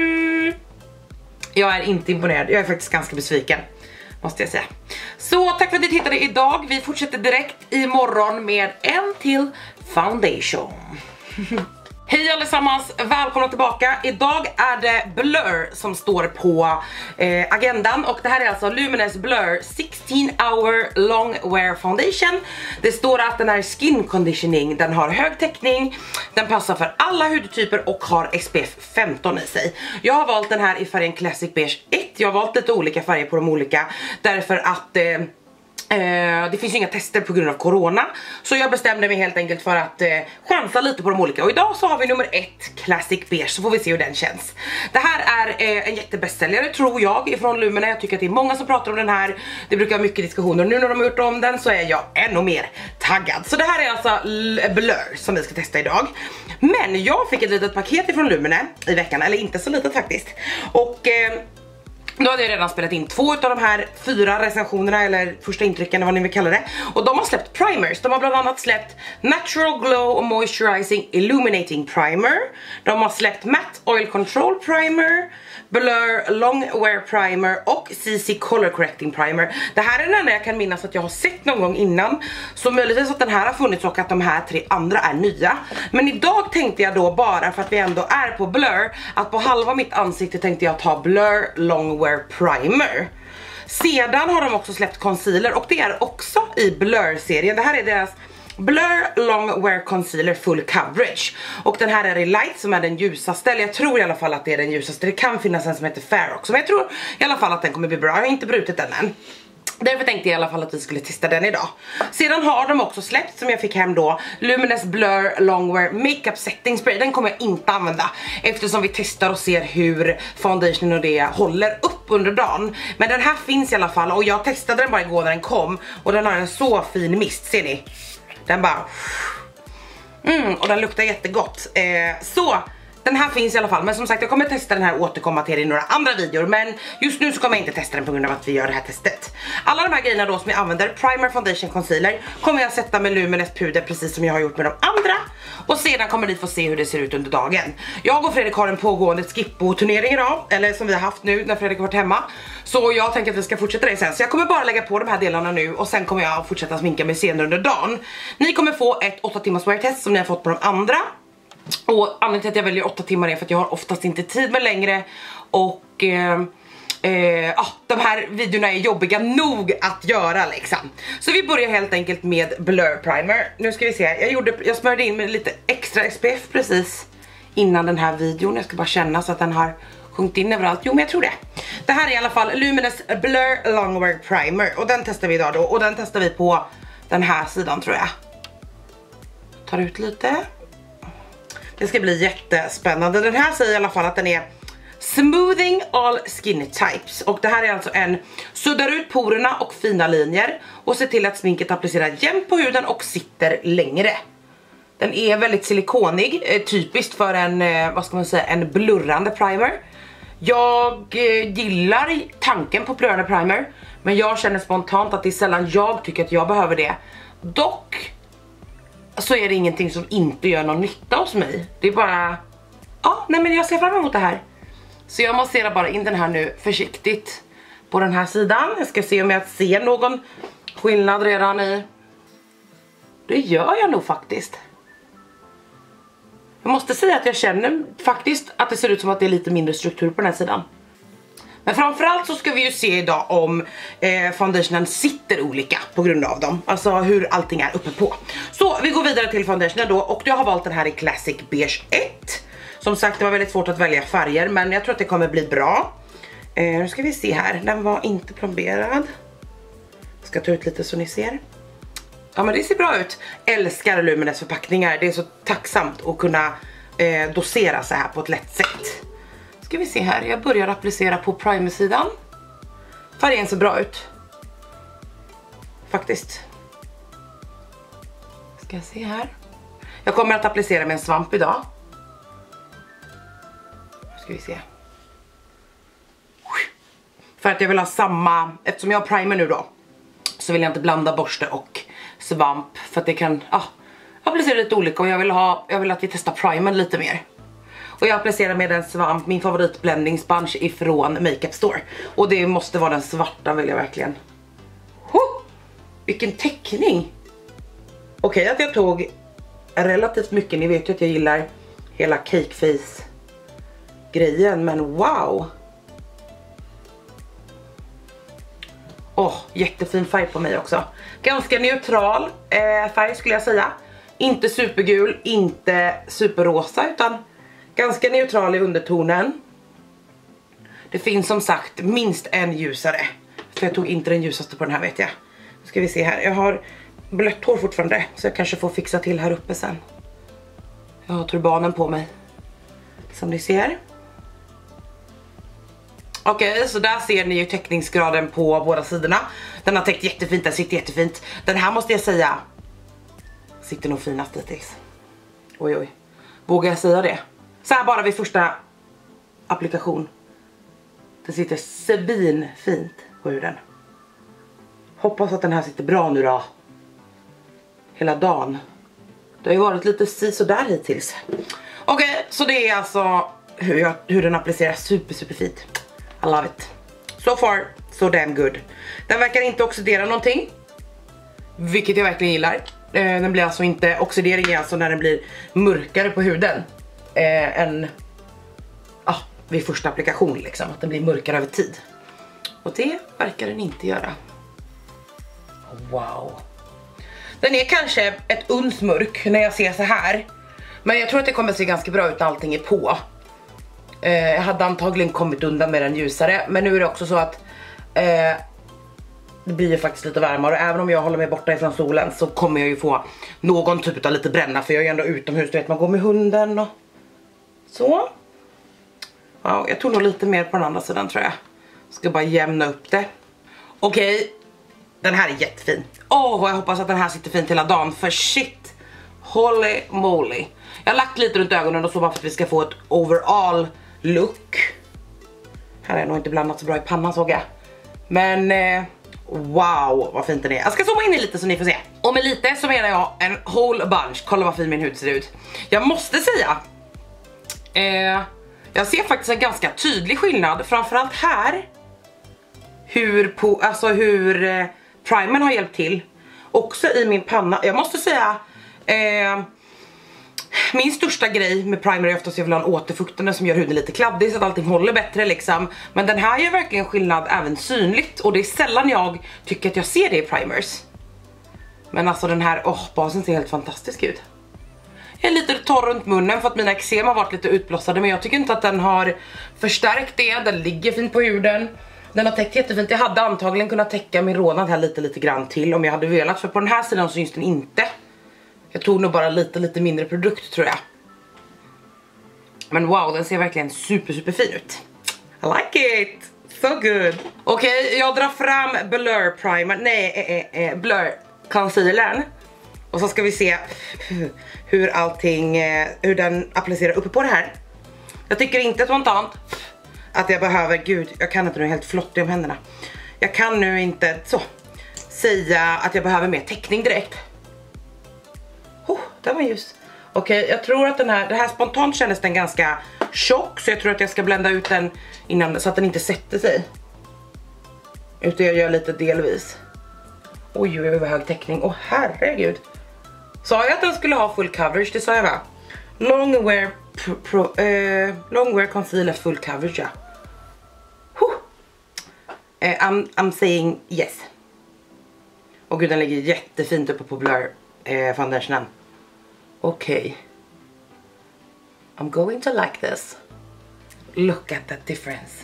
jag är inte imponerad. Jag är faktiskt ganska besviken, måste jag säga. Så tack för att ni tittade idag. Vi fortsätter direkt imorgon med en till foundation. Hej allesammans, välkomna tillbaka. Idag är det Blur som står på agendan. Och det här är alltså Luminous Blur 16 Hour Long Wear Foundation. Det står att den är skin conditioning. Den har hög täckning, den passar för alla hudtyper och har SPF 15 i sig. Jag har valt den här i färgen Classic Beige 1. Jag har valt lite olika färger på de olika, därför att det finns ju inga tester på grund av corona. Så jag bestämde mig helt enkelt för att chansa lite på de olika. Och idag så har vi nummer 1, Classic Beige. Så får vi se hur den känns. Det här är en jättebästsäljare tror jag ifrån Lumina. Jag tycker att det är många som pratar om den här. Det brukar vara mycket diskussioner. Nu när de har gjort om den så är jag ännu mer taggad. Så det här är alltså Blur som vi ska testa idag. Men jag fick ett litet paket ifrån Lumina i veckan. Eller inte så litet faktiskt. Och... då hade jag redan spelat in 2 av de här 4 recensionerna, eller första intrycken, vad ni vill kalla det. Och de har släppt primers. De har bland annat släppt Natural Glow Moisturizing Illuminating Primer. De har släppt Matte Oil Control Primer, Blur Long Wear Primer och CC Color Correcting Primer. Det här är den enda jag kan minnas att jag har sett någon gång innan. Så möjligtvis att den här har funnits och att de här 3 andra är nya. Men idag tänkte jag då, bara för att vi ändå är på Blur, att på halva mitt ansikte tänkte jag ta Blur Long Wear Primer. Sedan har de också släppt concealer och det är också i Blur-serien. Det här är deras Blur Long Wear Concealer Full Coverage. Och den här är i light som är den ljusaste. Eller jag tror i alla fall att det är den ljusaste. Det kan finnas en som heter Fair också, men jag tror i alla fall att den kommer bli bra. Jag har inte brutit den än. Därför tänkte jag i alla fall att vi skulle testa den idag. Sedan har de också släppt, som jag fick hem då, Luminous Blur Longwear Makeup Setting Spray. Den kommer jag inte använda, eftersom vi testar och ser hur foundationen och det håller upp under dagen. Men den här finns i alla fall, och jag testade den bara igår när den kom. Och den har en så fin mist, ser ni? Den bara... och den luktar jättegott. Så... den här finns i alla fall. Men som sagt, jag kommer testa den här och återkomma till i några andra videor. Men just nu så kommer jag inte testa den på grund av att vi gör det här testet. Alla de här grejerna då som jag använder, primer, foundation, concealer, kommer jag sätta med Lumines puder precis som jag har gjort med de andra. Och sedan kommer ni få se hur det ser ut under dagen. Jag och Fredrik har en pågående skippo-turnering idag, eller som vi har haft nu när Fredrik har varit hemma. Så jag tänker att vi ska fortsätta det sen. Så jag kommer bara lägga på de här delarna nu och sen kommer jag fortsätta sminka mig senare under dagen. Ni kommer få ett 8 timmars wear test som ni har fått på de andra. Och anledningen till att jag väljer 8 timmar är för att jag har oftast inte tid med längre. Och de här videorna är jobbiga nog att göra liksom. Så vi börjar helt enkelt med Blur Primer. Nu ska vi se, jag smörjde in med lite extra SPF precis innan den här videon. Jag ska bara känna så att den har sjunkit in överallt. Jo men jag tror det. Det här är i alla fall Lumines Blur Longwear Primer. Och den testar vi idag då. Och den testar vi på den här sidan tror jag. Tar ut lite. Det ska bli jättespännande. Den här säger i alla fall att den är Smoothing all skin types. Och det här är alltså en suddar ut porerna och fina linjer. Och ser till att sminket applicerar jämnt på huden och sitter längre. Den är väldigt silikonig. Typiskt för en, vad ska man säga, en blurrande primer. Jag gillar tanken på blurrande primer. Men jag känner spontant att det är sällan jag tycker att jag behöver det. Dock så är det ingenting som inte gör någon nytta hos mig. Det är bara, ja, nej men jag ser fram emot det här. Så jag masserar bara in den här nu försiktigt på den här sidan. Jag ska se om jag ser någon skillnad redan i. Det gör jag nog faktiskt. Jag måste säga att jag känner faktiskt att det ser ut som att det är lite mindre struktur på den här sidan. Men framförallt så ska vi ju se idag om foundationen sitter olika på grund av dem. Alltså hur allting är uppe på. Så vi går vidare till foundationen då. Och jag har valt den här i Classic Beige 1. Som sagt, det var väldigt svårt att välja färger. Men jag tror att det kommer bli bra. Nu ska vi se här. Den var inte plomberad. Jag ska ta ut lite så ni ser. Ja men det ser bra ut. Älskar Lumines förpackningar. Det är så tacksamt att kunna dosera så här på ett lätt sätt. Ska vi se här, jag börjar applicera på primersidan. Färgen ser bra ut. Faktiskt. Ska jag se här. Jag kommer att applicera med en svamp idag. Ska vi se. För att jag vill ha samma, eftersom jag har primer nu då, så vill jag inte blanda borste och svamp. För att det kan, applicera lite olika och jag vill att vi testar primern lite mer. Och jag applicerar med en svamp, min favoritblending sponge ifrån Makeup Store. Och det måste vara den svarta, vill jag verkligen. Vilken teckning! Okej, att jag tog relativt mycket, ni vet ju att jag gillar hela cakeface grejen, men wow! Jättefin färg på mig också. Ganska neutral färg skulle jag säga. Inte supergul, inte superrosa, utan ganska neutral i undertonen. Det finns som sagt minst en ljusare. För jag tog inte den ljusaste på den här, vet jag. Nu ska vi se här. Jag har blött hår fortfarande, så jag kanske får fixa till här uppe sen. Jag har turbanen på mig, som ni ser. Okej, så där ser ni ju täckningsgraden på båda sidorna. Den har täckt jättefint, den sitter jättefint. Den här måste jag säga sitter nog finast hittills. Oj. Vågar jag säga det? Så här bara vid första applikation. Det sitter svinfint på huden. Hoppas att den här sitter bra nu då. Hela dagen. Det har ju varit lite sådär hittills. Okej, så det är alltså hur den applicerar super fint. I love it. So far, so damn good. Den verkar inte oxidera någonting. Vilket jag verkligen gillar. Den blir alltså inte, oxidering är alltså när den blir mörkare på huden. Än vid första applikation liksom. Att den blir mörkare över tid. Och det verkar den inte göra. Wow. Den är kanske ett uns mörk när jag ser så här. Men jag tror att det kommer se ganska bra ut när allting är på. Jag hade antagligen kommit undan med den ljusare. Men nu är det också så att det blir ju faktiskt lite varmare. Och även om jag håller mig borta ifrån solen så kommer jag ju få någon typ av lite bränna. För jag är ju ändå utomhus, du vet, man går med hunden och så. Ja, jag tog nog lite mer på den andra sidan tror jag. Ska bara jämna upp det. Okej, den här är jättefin. Jag hoppas att den här sitter fint hela dagen. För shit, Holy moly. Jag har lagt lite runt ögonen och så bara för att vi ska få ett overall look. Här är nog inte blandat så bra i pannan såg jag. Men wow vad fint den är. Jag ska zooma in i lite så ni får se. Och med lite så menar jag en whole bunch. Kolla vad fin min hud ser ut. Jag måste säga jag ser faktiskt en ganska tydlig skillnad. Framförallt här. Hur primern har hjälpt till. Också i min panna. Jag måste säga min största grej med primer är oftast att jag vill ha en återfuktande som gör huden lite kladdig så att allting håller bättre liksom. Men den här gör verkligen skillnad även synligt. Och det är sällan jag tycker att jag ser det i primers. Men alltså den här, basen ser helt fantastisk ut. Jag är lite torr runt munnen för att mina eksem har varit lite utblossade. Men jag tycker inte att den har förstärkt det. Den ligger fint på huden. Den har täckt jättefint. Jag hade antagligen kunnat täcka min rodnad här lite grann till om jag hade velat. För på den här sidan syns den inte. Jag tog nog bara lite mindre produkt tror jag. Men wow, den ser verkligen super fin ut. I like it. So good. Okej, jag drar fram Blur primer. Nej, Blur concealern. Och så ska vi se hur den applicerar uppe på det här. Jag tycker inte spontant att jag behöver, gud, jag kan inte nu helt flottig om händerna. Jag kan nu inte säga att jag behöver mer täckning direkt. Den var ljus. Okej, jag tror att det här spontant kändes den ganska tjock. Så jag tror att jag ska blända ut den innan så att den inte sätter sig. Utan jag gör lite delvis. Oj, vad hög täckning. Herregud. Sa jag att den skulle ha full coverage? Det sa jag va? Long wear concealer full coverage, ja. I'm saying yes. Och gud, den ligger jättefint uppe på Blur foundationen. Okej. I'm going to like this. Look at that difference.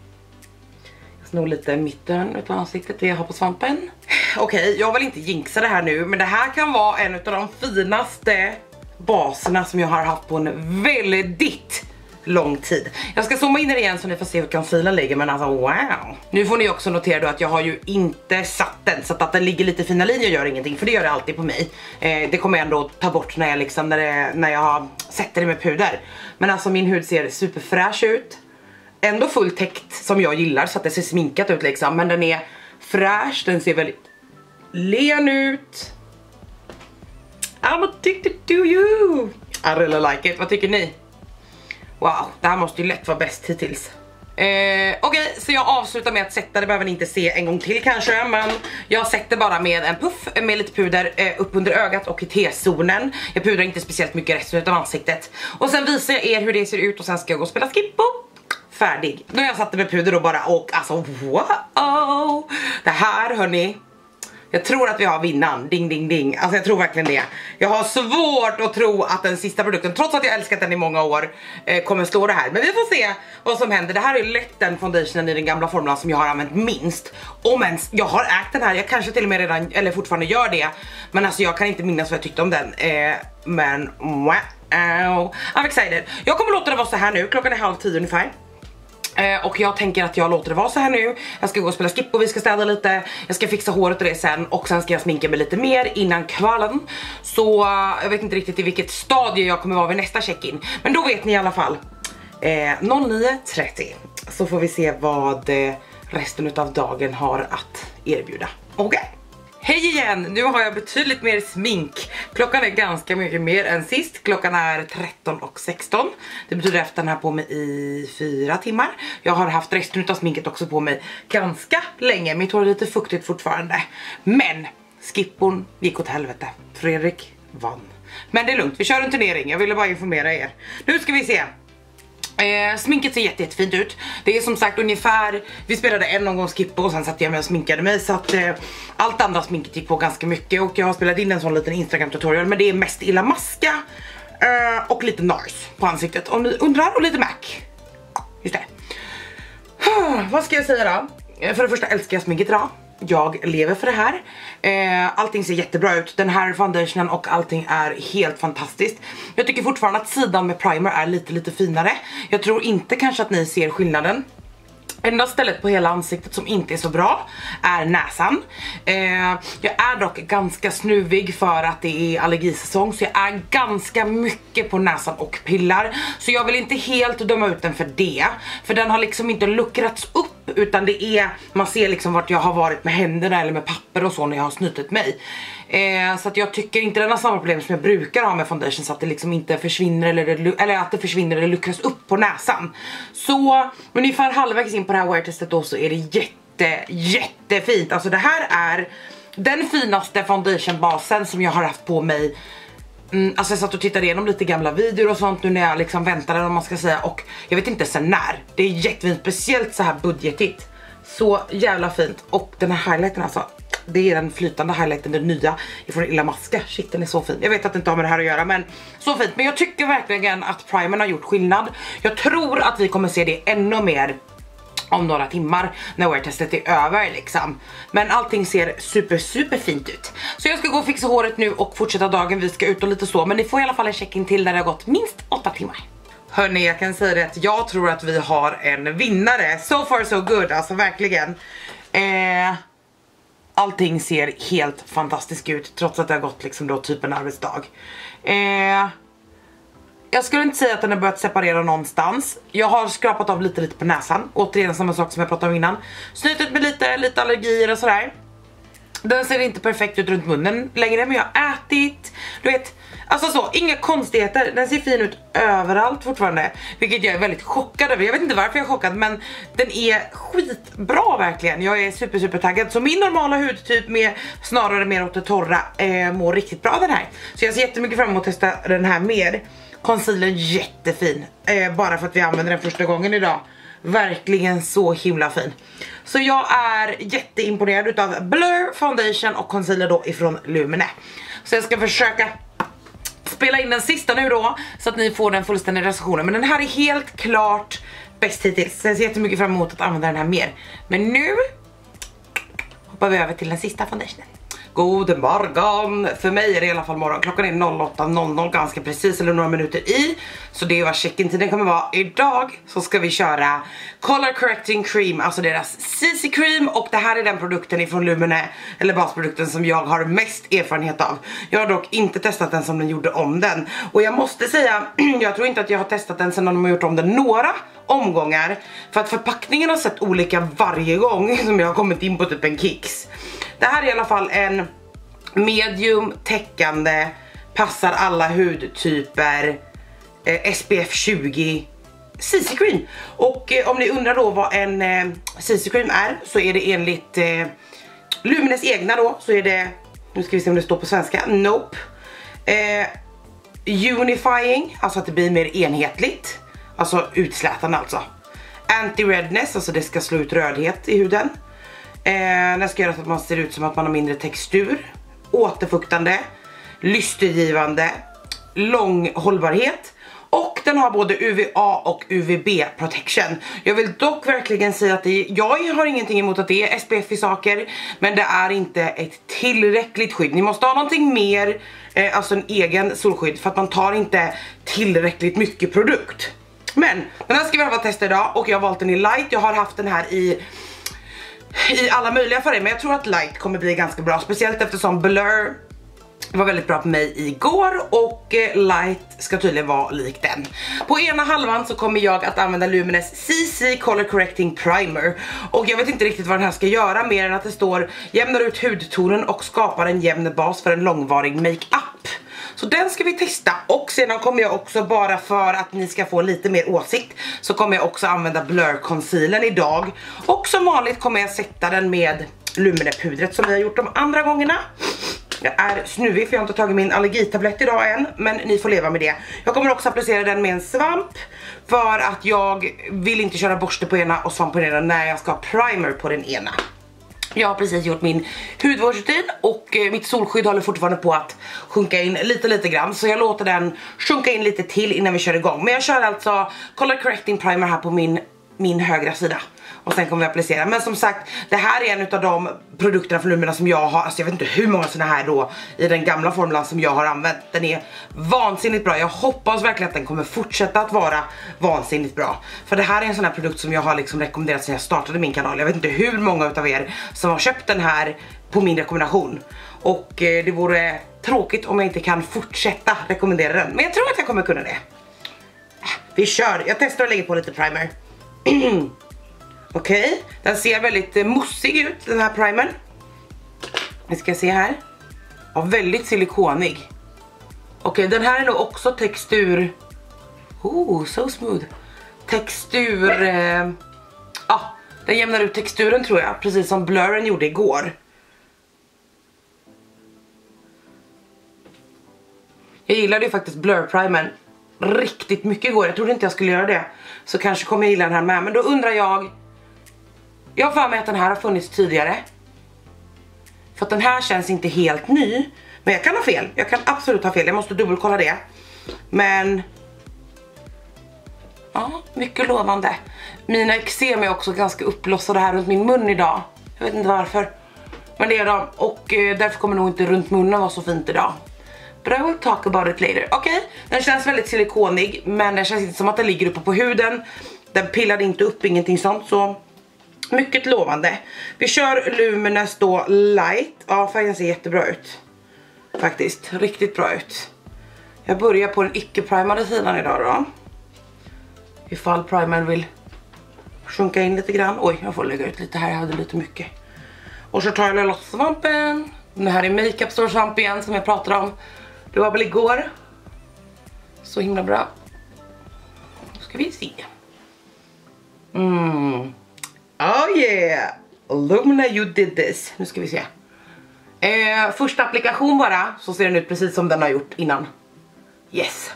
Jag snor lite i mitten utav ansiktet, det jag har på svampen. Okej, jag vill inte jinxa det här nu, men det här kan vara en av de finaste baserna som jag har haft på en väldigt lång tid. Jag ska zooma in igen så ni får se hur concealern ligger, men alltså wow. Nu får ni också notera då att jag har ju inte satt den, så att den ligger lite fina linjer gör ingenting, för det gör det alltid på mig. Det kommer jag ändå ta bort när jag liksom, när jag sätter det med puder. Men alltså min hud ser superfräsch ut. Ändå fullt täckt som jag gillar, så att det ser sminkat ut liksom, men den är fräsch, den ser väldigt len ut. I'm addicted to you. I really like it, vad tycker ni? Wow, det här måste ju lätt vara bäst hittills. Okej, så jag avslutar med att sätta, det behöver ni inte se en gång till kanske, men jag sätter bara med en puff med lite puder upp under ögat och i T-zonen. Jag pudrar inte speciellt mycket resten av ansiktet. Och sen visar jag er hur det ser ut och sen ska jag gå och spela skippo. Färdig. Nu har jag satt det med puder och bara, och alltså wow. Det här hörni, jag tror att vi har vinnaren, ding ding ding. Alltså jag tror verkligen det. Jag har svårt att tro att den sista produkten, trots att jag älskat den i många år, kommer slå det här. Men vi får se vad som händer. Det här är lätt den foundationen i den gamla formulan som jag har använt minst. Om ens, jag har ägt den här, jag kanske till och med redan, eller fortfarande gör det. Men alltså jag kan inte minnas vad jag tyckte om den. Men wow, I'm excited. Jag kommer låta det vara så här nu, klockan är 9:30 ungefär. Och jag tänker att jag låter det vara så här nu. Jag ska gå och spela skip och vi ska städa lite. Jag ska fixa håret och det sen. Och sen ska jag sminka mig lite mer innan kvällen. Så jag vet inte riktigt i vilket stadie jag kommer vara vid nästa check-in. Men då vet ni i alla fall 09:30. Så får vi se vad resten av dagen har att erbjuda. Okej. Hej igen, nu har jag betydligt mer smink. Klockan är ganska mycket mer än sist. Klockan är 13:16. Det betyder efter den här på mig i 4 timmar. Jag har haft resten av sminket också på mig ganska länge. Mitt hår är lite fuktigt fortfarande. Men skippon gick åt helvete. Fredrik vann. Men det är lugnt, vi kör en turnering. Jag ville bara informera er. Nu ska vi se. Sminket ser jättefint ut. Det är som sagt ungefär, vi spelade en omgång skippo och sen satt jag med och sminkade mig. Så att allt andra sminket gick på ganska mycket. Och jag har spelat in en sån liten Instagram tutorial. Men det är mest illa maska och lite NARS på ansiktet. Om ni undrar, och lite MAC. Just det. Vad ska jag säga då? För det första älskar jag sminket idag. Jag lever för det här. Allting ser jättebra ut. Den här foundationen och allting är helt fantastiskt. Jag tycker fortfarande att sidan med primer är lite finare. Jag tror inte kanske att ni ser skillnaden. Enda stället på hela ansiktet som inte är så bra är näsan. Jag är dock ganska snuvig för att det är allergisäsong, så jag är ganska mycket på näsan och pillar. Så jag vill inte helt döma ut den för det, för den har liksom inte luckrats upp, utan det är, man ser liksom vart jag har varit med händerna eller med papper och så när jag har snytit mig. Så att jag tycker inte den har samma problem som jag brukar ha med foundation, så att det liksom inte försvinner eller att det försvinner eller luckras upp på näsan. Så ungefär halvvägs in på det här wear-testet då så är det jättefint. Alltså det här är den finaste foundationbasen som jag har haft på mig. Alltså jag satt och tittade igenom lite gamla videor och sånt nu när jag liksom väntade, om man ska säga, och jag vet inte sen när. Det är jättefint, speciellt så här budgetigt. Så jävla fint. Och den här highlighten alltså, det är den flytande highlighten, den nya ifrån Illamasqua. Shit, den är så fin. Jag vet att det inte har med det här att göra, men så fint. Men jag tycker verkligen att primern har gjort skillnad. Jag tror att vi kommer se det ännu mer om några timmar när wear-testet är över liksom. Men allting ser super fint ut. Så jag ska gå och fixa håret nu och fortsätta dagen. Vi ska ut och lite så, men ni får i alla fall en check-in till där det har gått minst 8 timmar. Hörni, jag kan säga det att jag tror att vi har en vinnare. So far so good, alltså verkligen. Allting ser helt fantastiskt ut trots att det har gått liksom då typ en arbetsdag. Jag skulle inte säga att den har börjat separera någonstans. Jag har skrapat av lite på näsan. Återigen samma sak som jag pratade om innan. Snytit med lite allergier och sådär. Den ser inte perfekt ut runt munnen längre, men jag har ätit. Du vet, alltså så, inga konstigheter. Den ser fin ut överallt fortfarande, vilket jag är väldigt chockad över. Jag vet inte varför jag är chockad, men den är skitbra verkligen. Jag är super taggad. Så min normala hudtyp med snarare mer åt det torra mår riktigt bra den här. Så jag ser jättemycket fram emot att testa den här mer. Concealern jättefin, bara för att vi använder den första gången idag. Verkligen så himla fin. Så jag är jätteimponerad utav Blur Foundation och concealer då ifrån Lumene. Så jag ska försöka spela in den sista nu då, så att ni får den fullständiga recensionen. Men den här är helt klart bäst hittills. Så jag ser jättemycket fram emot att använda den här mer. Men nu hoppar vi över till den sista foundationen. God morgon! För mig är det i alla fall morgon. Klockan är 08:00 ganska precis, eller några minuter i. Så det är vad check-in-tiden kommer vara. Idag så ska vi köra Color Correcting Cream, alltså deras CC Cream. Och det här är den produkten ifrån Lumene, eller basprodukten som jag har mest erfarenhet av. Jag har dock inte testat den som den gjorde om den. Och jag måste säga, jag tror inte att jag har testat den sedan de har gjort om den några omgångar. För att förpackningen har sett olika varje gång som jag har kommit in på typ en Kicks. Det här är i alla fall en medium täckande, passar alla hudtyper, SPF 20 CC Cream. Och om ni undrar då vad en CC Cream är, så är det enligt Lumenes egna då, så är det, nu ska vi se om det står på svenska, Nope, Unifying, alltså att det blir mer enhetligt, alltså utslätande alltså. Anti-redness, alltså det ska slå ut rödhet i huden. Den ska göra så att man ser ut som att man har mindre textur. Återfuktande, lystergivande, lång hållbarhet. Och den har både UVA och UVB protection. Jag vill dock verkligen säga att jag har ingenting emot att det är SPF i saker, men det är inte ett tillräckligt skydd. Ni måste ha någonting mer, alltså en egen solskydd, för att man tar inte tillräckligt mycket produkt. Men den här ska vi i alla fall testa idag, och jag har valt den i light. Jag har haft den här i alla möjliga färger, men jag tror att light kommer bli ganska bra, speciellt eftersom Blur var väldigt bra på mig igår och light ska tydligen vara lik den. På ena halvan så kommer jag att använda Lumenes CC Color Correcting Primer, och jag vet inte riktigt vad den här ska göra mer än att det står jämnar ut hudtonen och skapar en jämn bas för en långvarig makeup. Så den ska vi testa, och sedan kommer jag också, bara för att ni ska få lite mer åsikt, så kommer jag också använda Blur Concealern idag. Och som vanligt kommer jag sätta den med Lumene-pudret som vi har gjort de andra gångerna. Jag är snuvig för jag har inte tagit min allergitablett idag än, men ni får leva med det. Jag kommer också applicera den med en svamp, för att jag vill inte köra borste på ena och svamp på den ena när jag ska ha primer på den ena. Jag har precis gjort min hudvårdsrutin, och mitt solskydd håller fortfarande på att sjunka in lite grann, så jag låter den sjunka in lite till innan vi kör igång. Men jag kör alltså Color Correcting Primer här på min högra sida, Och sen kommer vi applicera. Men som sagt, det här är en av de produkterna från Lumina som jag har. Alltså jag vet inte hur många sådana här då i den gamla formulan som jag har använt. Den är vansinnigt bra. Jag hoppas verkligen att den kommer fortsätta att vara vansinnigt bra. För det här är en sån här produkt som jag har liksom rekommenderat sedan jag startade min kanal. Jag vet inte hur många av er som har köpt den här på min rekommendation. Och det vore tråkigt om jag inte kan fortsätta rekommendera den. Men jag tror att jag kommer kunna det. Vi kör. Jag testar att lägga på lite primer. Okej, den ser väldigt mossig ut, den här primern. Vi ska se här. Ja, väldigt silikonig. Okej, den här är nog också textur. Oh, so smooth. Textur. Den jämnar ut texturen tror jag. Precis som blurren gjorde igår. Jag gillade ju faktiskt blur-primern riktigt mycket igår. Jag trodde inte jag skulle göra det. Så kanske kommer jag gilla den här med. Men då undrar jag. Jag har för mig att den här har funnits tidigare. För att den här känns inte helt ny. Men jag kan ha fel. Jag kan absolut ha fel. Jag måste dubbelkolla det. Men ja, mycket lovande. Mina eksem är också ganska upplossade här runt min mun idag. Jag vet inte varför. Men det är de. Och därför kommer nog inte runt munnen vara så fint idag. But I will talk about it later. Okej, den känns väldigt silikonig. Men den känns inte som att den ligger uppe på huden. Den pillade inte upp, ingenting sånt. Så mycket lovande. Vi kör Luminous då light. Ja, färgen ser jättebra ut. Faktiskt, riktigt bra ut. Jag börjar på den icke-primade sidan idag då. Ifall primern vill sjunka in lite grann. Oj, jag får lägga ut lite här, jag hade lite mycket. Och så tar jag loss svampen. Den här är Makeup Store svamp igen som jag pratade om. Det var väl igår. Så himla bra. Nu ska vi se. Oh yeah. Lumina, you did this. Nu ska vi se. Första applikation bara. Så ser den ut precis som den har gjort innan. Yes.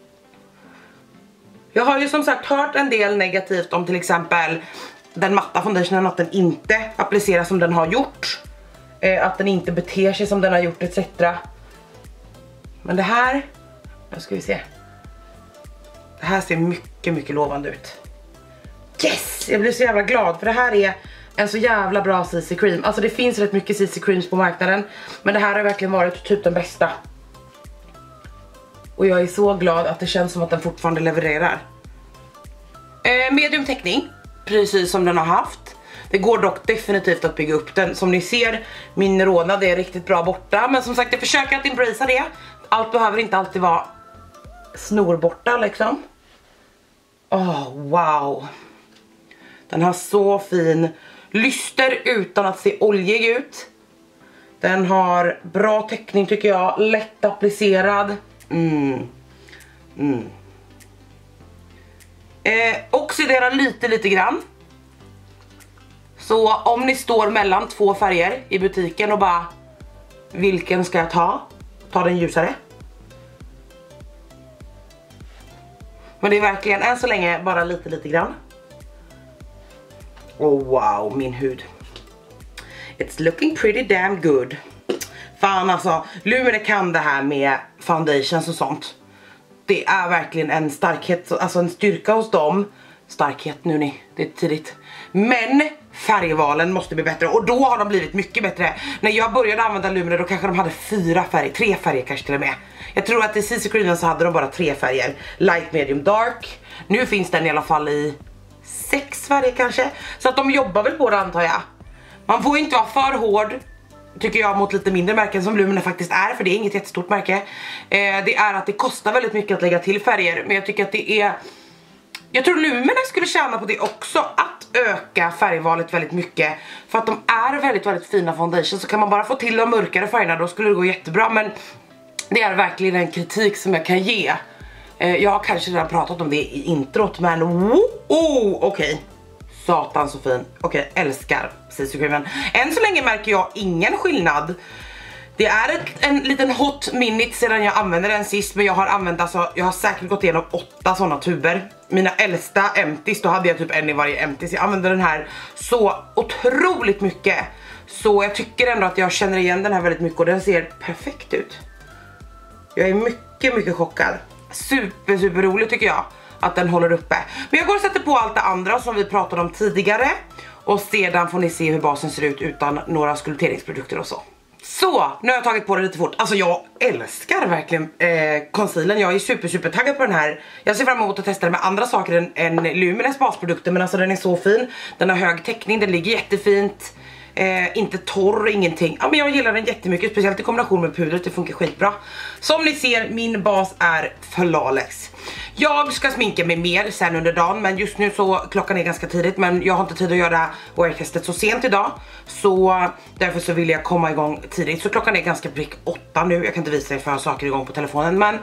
Jag har ju som sagt hört en del negativt om till exempel den matta foundationen, att den inte appliceras som den har gjort. Att den inte beter sig som den har gjort etc. Men det här, nu ska vi se. Det här ser mycket, mycket lovande ut. Yes! Jag blir så jävla glad för det här är en så jävla bra CC cream. Alltså det finns rätt mycket CC creams på marknaden. Men det här har verkligen varit typ den bästa. Och jag är så glad att det känns som att den fortfarande levererar. Medium täckning, precis som den har haft. Det går dock definitivt att bygga upp den. Som ni ser, min rodnad är riktigt bra borta. Men som sagt, jag försöker att embracea det. Allt behöver inte alltid vara snorborta liksom. Wow. Den har så fin lyster utan att se oljig ut. Den har bra täckning tycker jag. Lätt applicerad. Oxiderar lite grann. Så om ni står mellan två färger i butiken och bara, vilken ska jag ta? Ta den ljusare. Men det är verkligen än så länge bara lite grann. Oh wow, min hud. It's looking pretty damn good. Fan alltså, Lumina kan det här med foundations och sånt. Det är verkligen en starkhet, alltså en styrka hos dem. Starkhet nu ni, det är tidigt. Men färgvalen måste bli bättre och då har de blivit mycket bättre. När jag började använda Lumina då kanske de hade 4 färger, 3 färger kanske till och med. Jag tror att i CC creamen så hade de bara 3 färger. Light, medium, dark. Nu finns den i alla fall i 6 färger kanske. Så att de jobbar väl på det antar jag. Man får inte vara för hård tycker jag mot lite mindre märken som Lumina faktiskt är. För det är inget jättestort märke. Det är att det kostar väldigt mycket att lägga till färger. Men jag tycker att det är... Jag tror Lumina skulle tjäna på det också, att öka färgvalet väldigt mycket. För att de är väldigt fina foundation. Så kan man bara få till de mörkare färgerna då skulle det gå jättebra. Men det är verkligen en kritik som jag kan ge. Jag har kanske redan pratat om det i introt. Men okej. Satan så fin. Okej, älskar CC creamen. Än så länge märker jag ingen skillnad. Det är en liten hot minute sedan jag använde den sist. Men jag har använt alltså, jag har säkert gått igenom 8 sådana tuber. Mina äldsta empties, då hade jag typ en i varje empties. Jag använde den här så otroligt mycket. Så jag tycker ändå att jag känner igen den här väldigt mycket. Och den ser perfekt ut. Jag är mycket chockad. Super rolig tycker jag. att den håller uppe. Men jag går och sätter på allt det andra som vi pratade om tidigare. Och sedan får ni se hur basen ser ut utan några skulpteringsprodukter och så. Så, nu har jag tagit på det lite fort. Alltså jag älskar verkligen concealern. Jag är super taggad på den här. Jag ser fram emot att testa den med andra saker än Lumines basprodukter. Men alltså den är så fin. Den har hög täckning, den ligger jättefint. Inte torr, ingenting. Ja, men jag gillar den jättemycket, speciellt i kombination med pudret. Det funkar skitbra. Som ni ser, min bas är flawless. Jag ska sminka mig mer sen under dagen, men just nu så klockan är ganska tidigt. Men jag har inte tid att göra wear-testet så sent idag. Så därför så vill jag komma igång tidigt. Så klockan är ganska prick 8 nu. Jag kan inte visa er för saker igång på telefonen. Men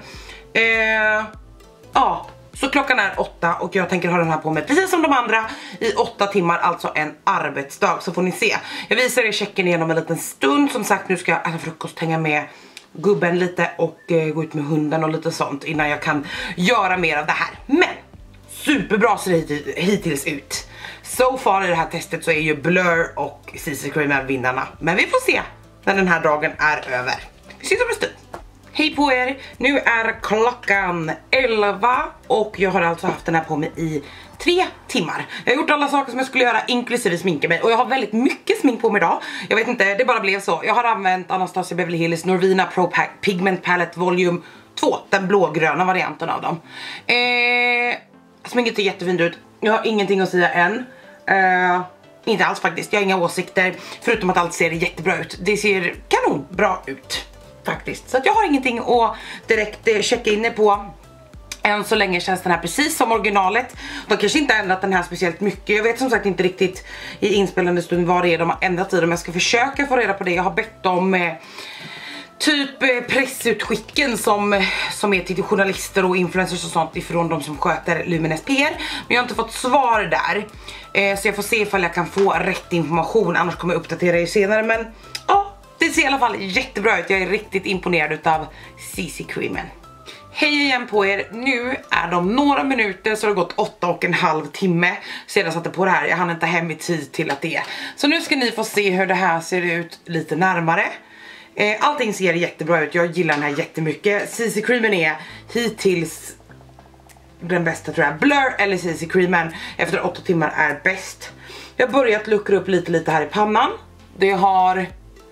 ja, så klockan är 8 och jag tänker ha den här på mig precis som de andra i 8 timmar, alltså en arbetsdag. Så får ni se. Jag visar er checken igenom en liten stund. Som sagt, nu ska jag äta frukost, hänga med gubben lite och gå ut med hunden och lite sånt innan jag kan göra mer av det här. Men superbra ser det hittills ut. So far i det här testet så är ju Blur och CC Cream vinnarna. Men vi får se när den här dagen är över. Vi ses om en stund. Hej på er, nu är klockan 11 och jag har alltså haft den här på mig i 3 timmar. Jag har gjort alla saker som jag skulle göra, inklusive sminka mig. Och jag har väldigt mycket smink på mig idag. Jag vet inte, det bara blev så. Jag har använt Anastasia Beverly Hills Norvina Pro Pigment Palette Volume 2. Den blågröna varianten av dem. Sminket ser jättefint ut. Jag har ingenting att säga än. Inte alls faktiskt, jag har inga åsikter. Förutom att allt ser jättebra ut. Det ser kanonbra ut faktiskt. Så att jag har ingenting att direkt checka in på. Än så länge känns den här precis som originalet. De kanske inte har ändrat den här speciellt mycket. Jag vet som sagt inte riktigt i inspelande stund vad det är de har ändrat i dem. Jag ska försöka få reda på det. Jag har bett om typ pressutskicken som är till journalister och influencers och sånt ifrån de som sköter Lumines PR. Men jag har inte fått svar där. Så jag får se ifall jag kan få rätt information. Annars kommer jag uppdatera er senare. Men ja, det ser i alla fall jättebra ut. Jag är riktigt imponerad utav CC Creamen. Hej igen på er, nu är de några minuter så det har gått 8,5 timme sedan jag satte på det här. Jag hann inte hem i tid till att det är. Så nu ska ni få se hur det här ser ut lite närmare. Allting ser jättebra ut, jag gillar den här jättemycket. CC Creamen är hittills den bästa tror jag. Blur eller CC Creamen efter 8 timmar är bäst. Jag har börjat luckra upp lite här i pannan. Det har,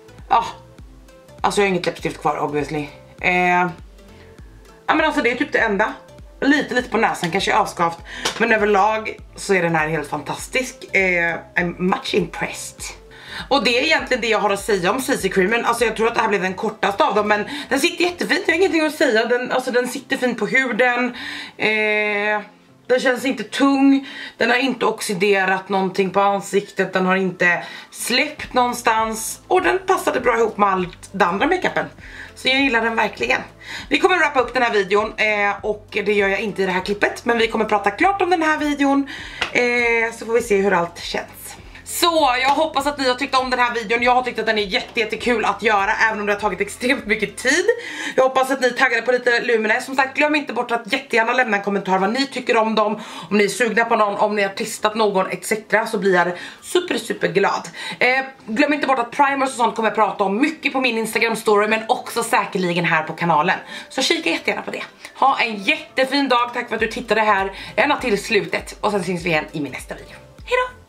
alltså jag har inget läppstift kvar obviously. Ja men alltså det är typ det enda. Lite på näsan kanske avskavt. Men överlag så är den här helt fantastisk. I'm much impressed. Och det är egentligen det jag har att säga om CC Creamen. Alltså jag tror att det här blev den kortaste av dem. Men den sitter jättefint, jag har ingenting att säga. Den sitter fint på huden. Den känns inte tung. Den har inte oxiderat någonting på ansiktet. Den har inte släppt någonstans. Och den passade bra ihop med allt det andra makeupen. Så jag gillar den verkligen. Vi kommer wrappa upp den här videon. Och det gör jag inte i det här klippet. Men vi kommer prata klart om den här videon. Så får vi se hur allt känns. Så jag hoppas att ni har tyckt om den här videon. Jag har tyckt att den är jättekul att göra, även om det har tagit extremt mycket tid. Jag hoppas att ni taggade på lite Lumines. Som sagt, glöm inte bort att jättegärna lämna en kommentar vad ni tycker om dem. Om ni är sugna på någon, om ni har testat någon etc. Så blir jag super glad. Glöm inte bort att primers och sånt kommer jag prata om mycket på min Instagram story, men också säkerligen här på kanalen. Så kika jättegärna på det. Ha en jättefin dag, tack för att du tittade här ända till slutet. Och sen syns vi igen i min nästa video. Hejdå!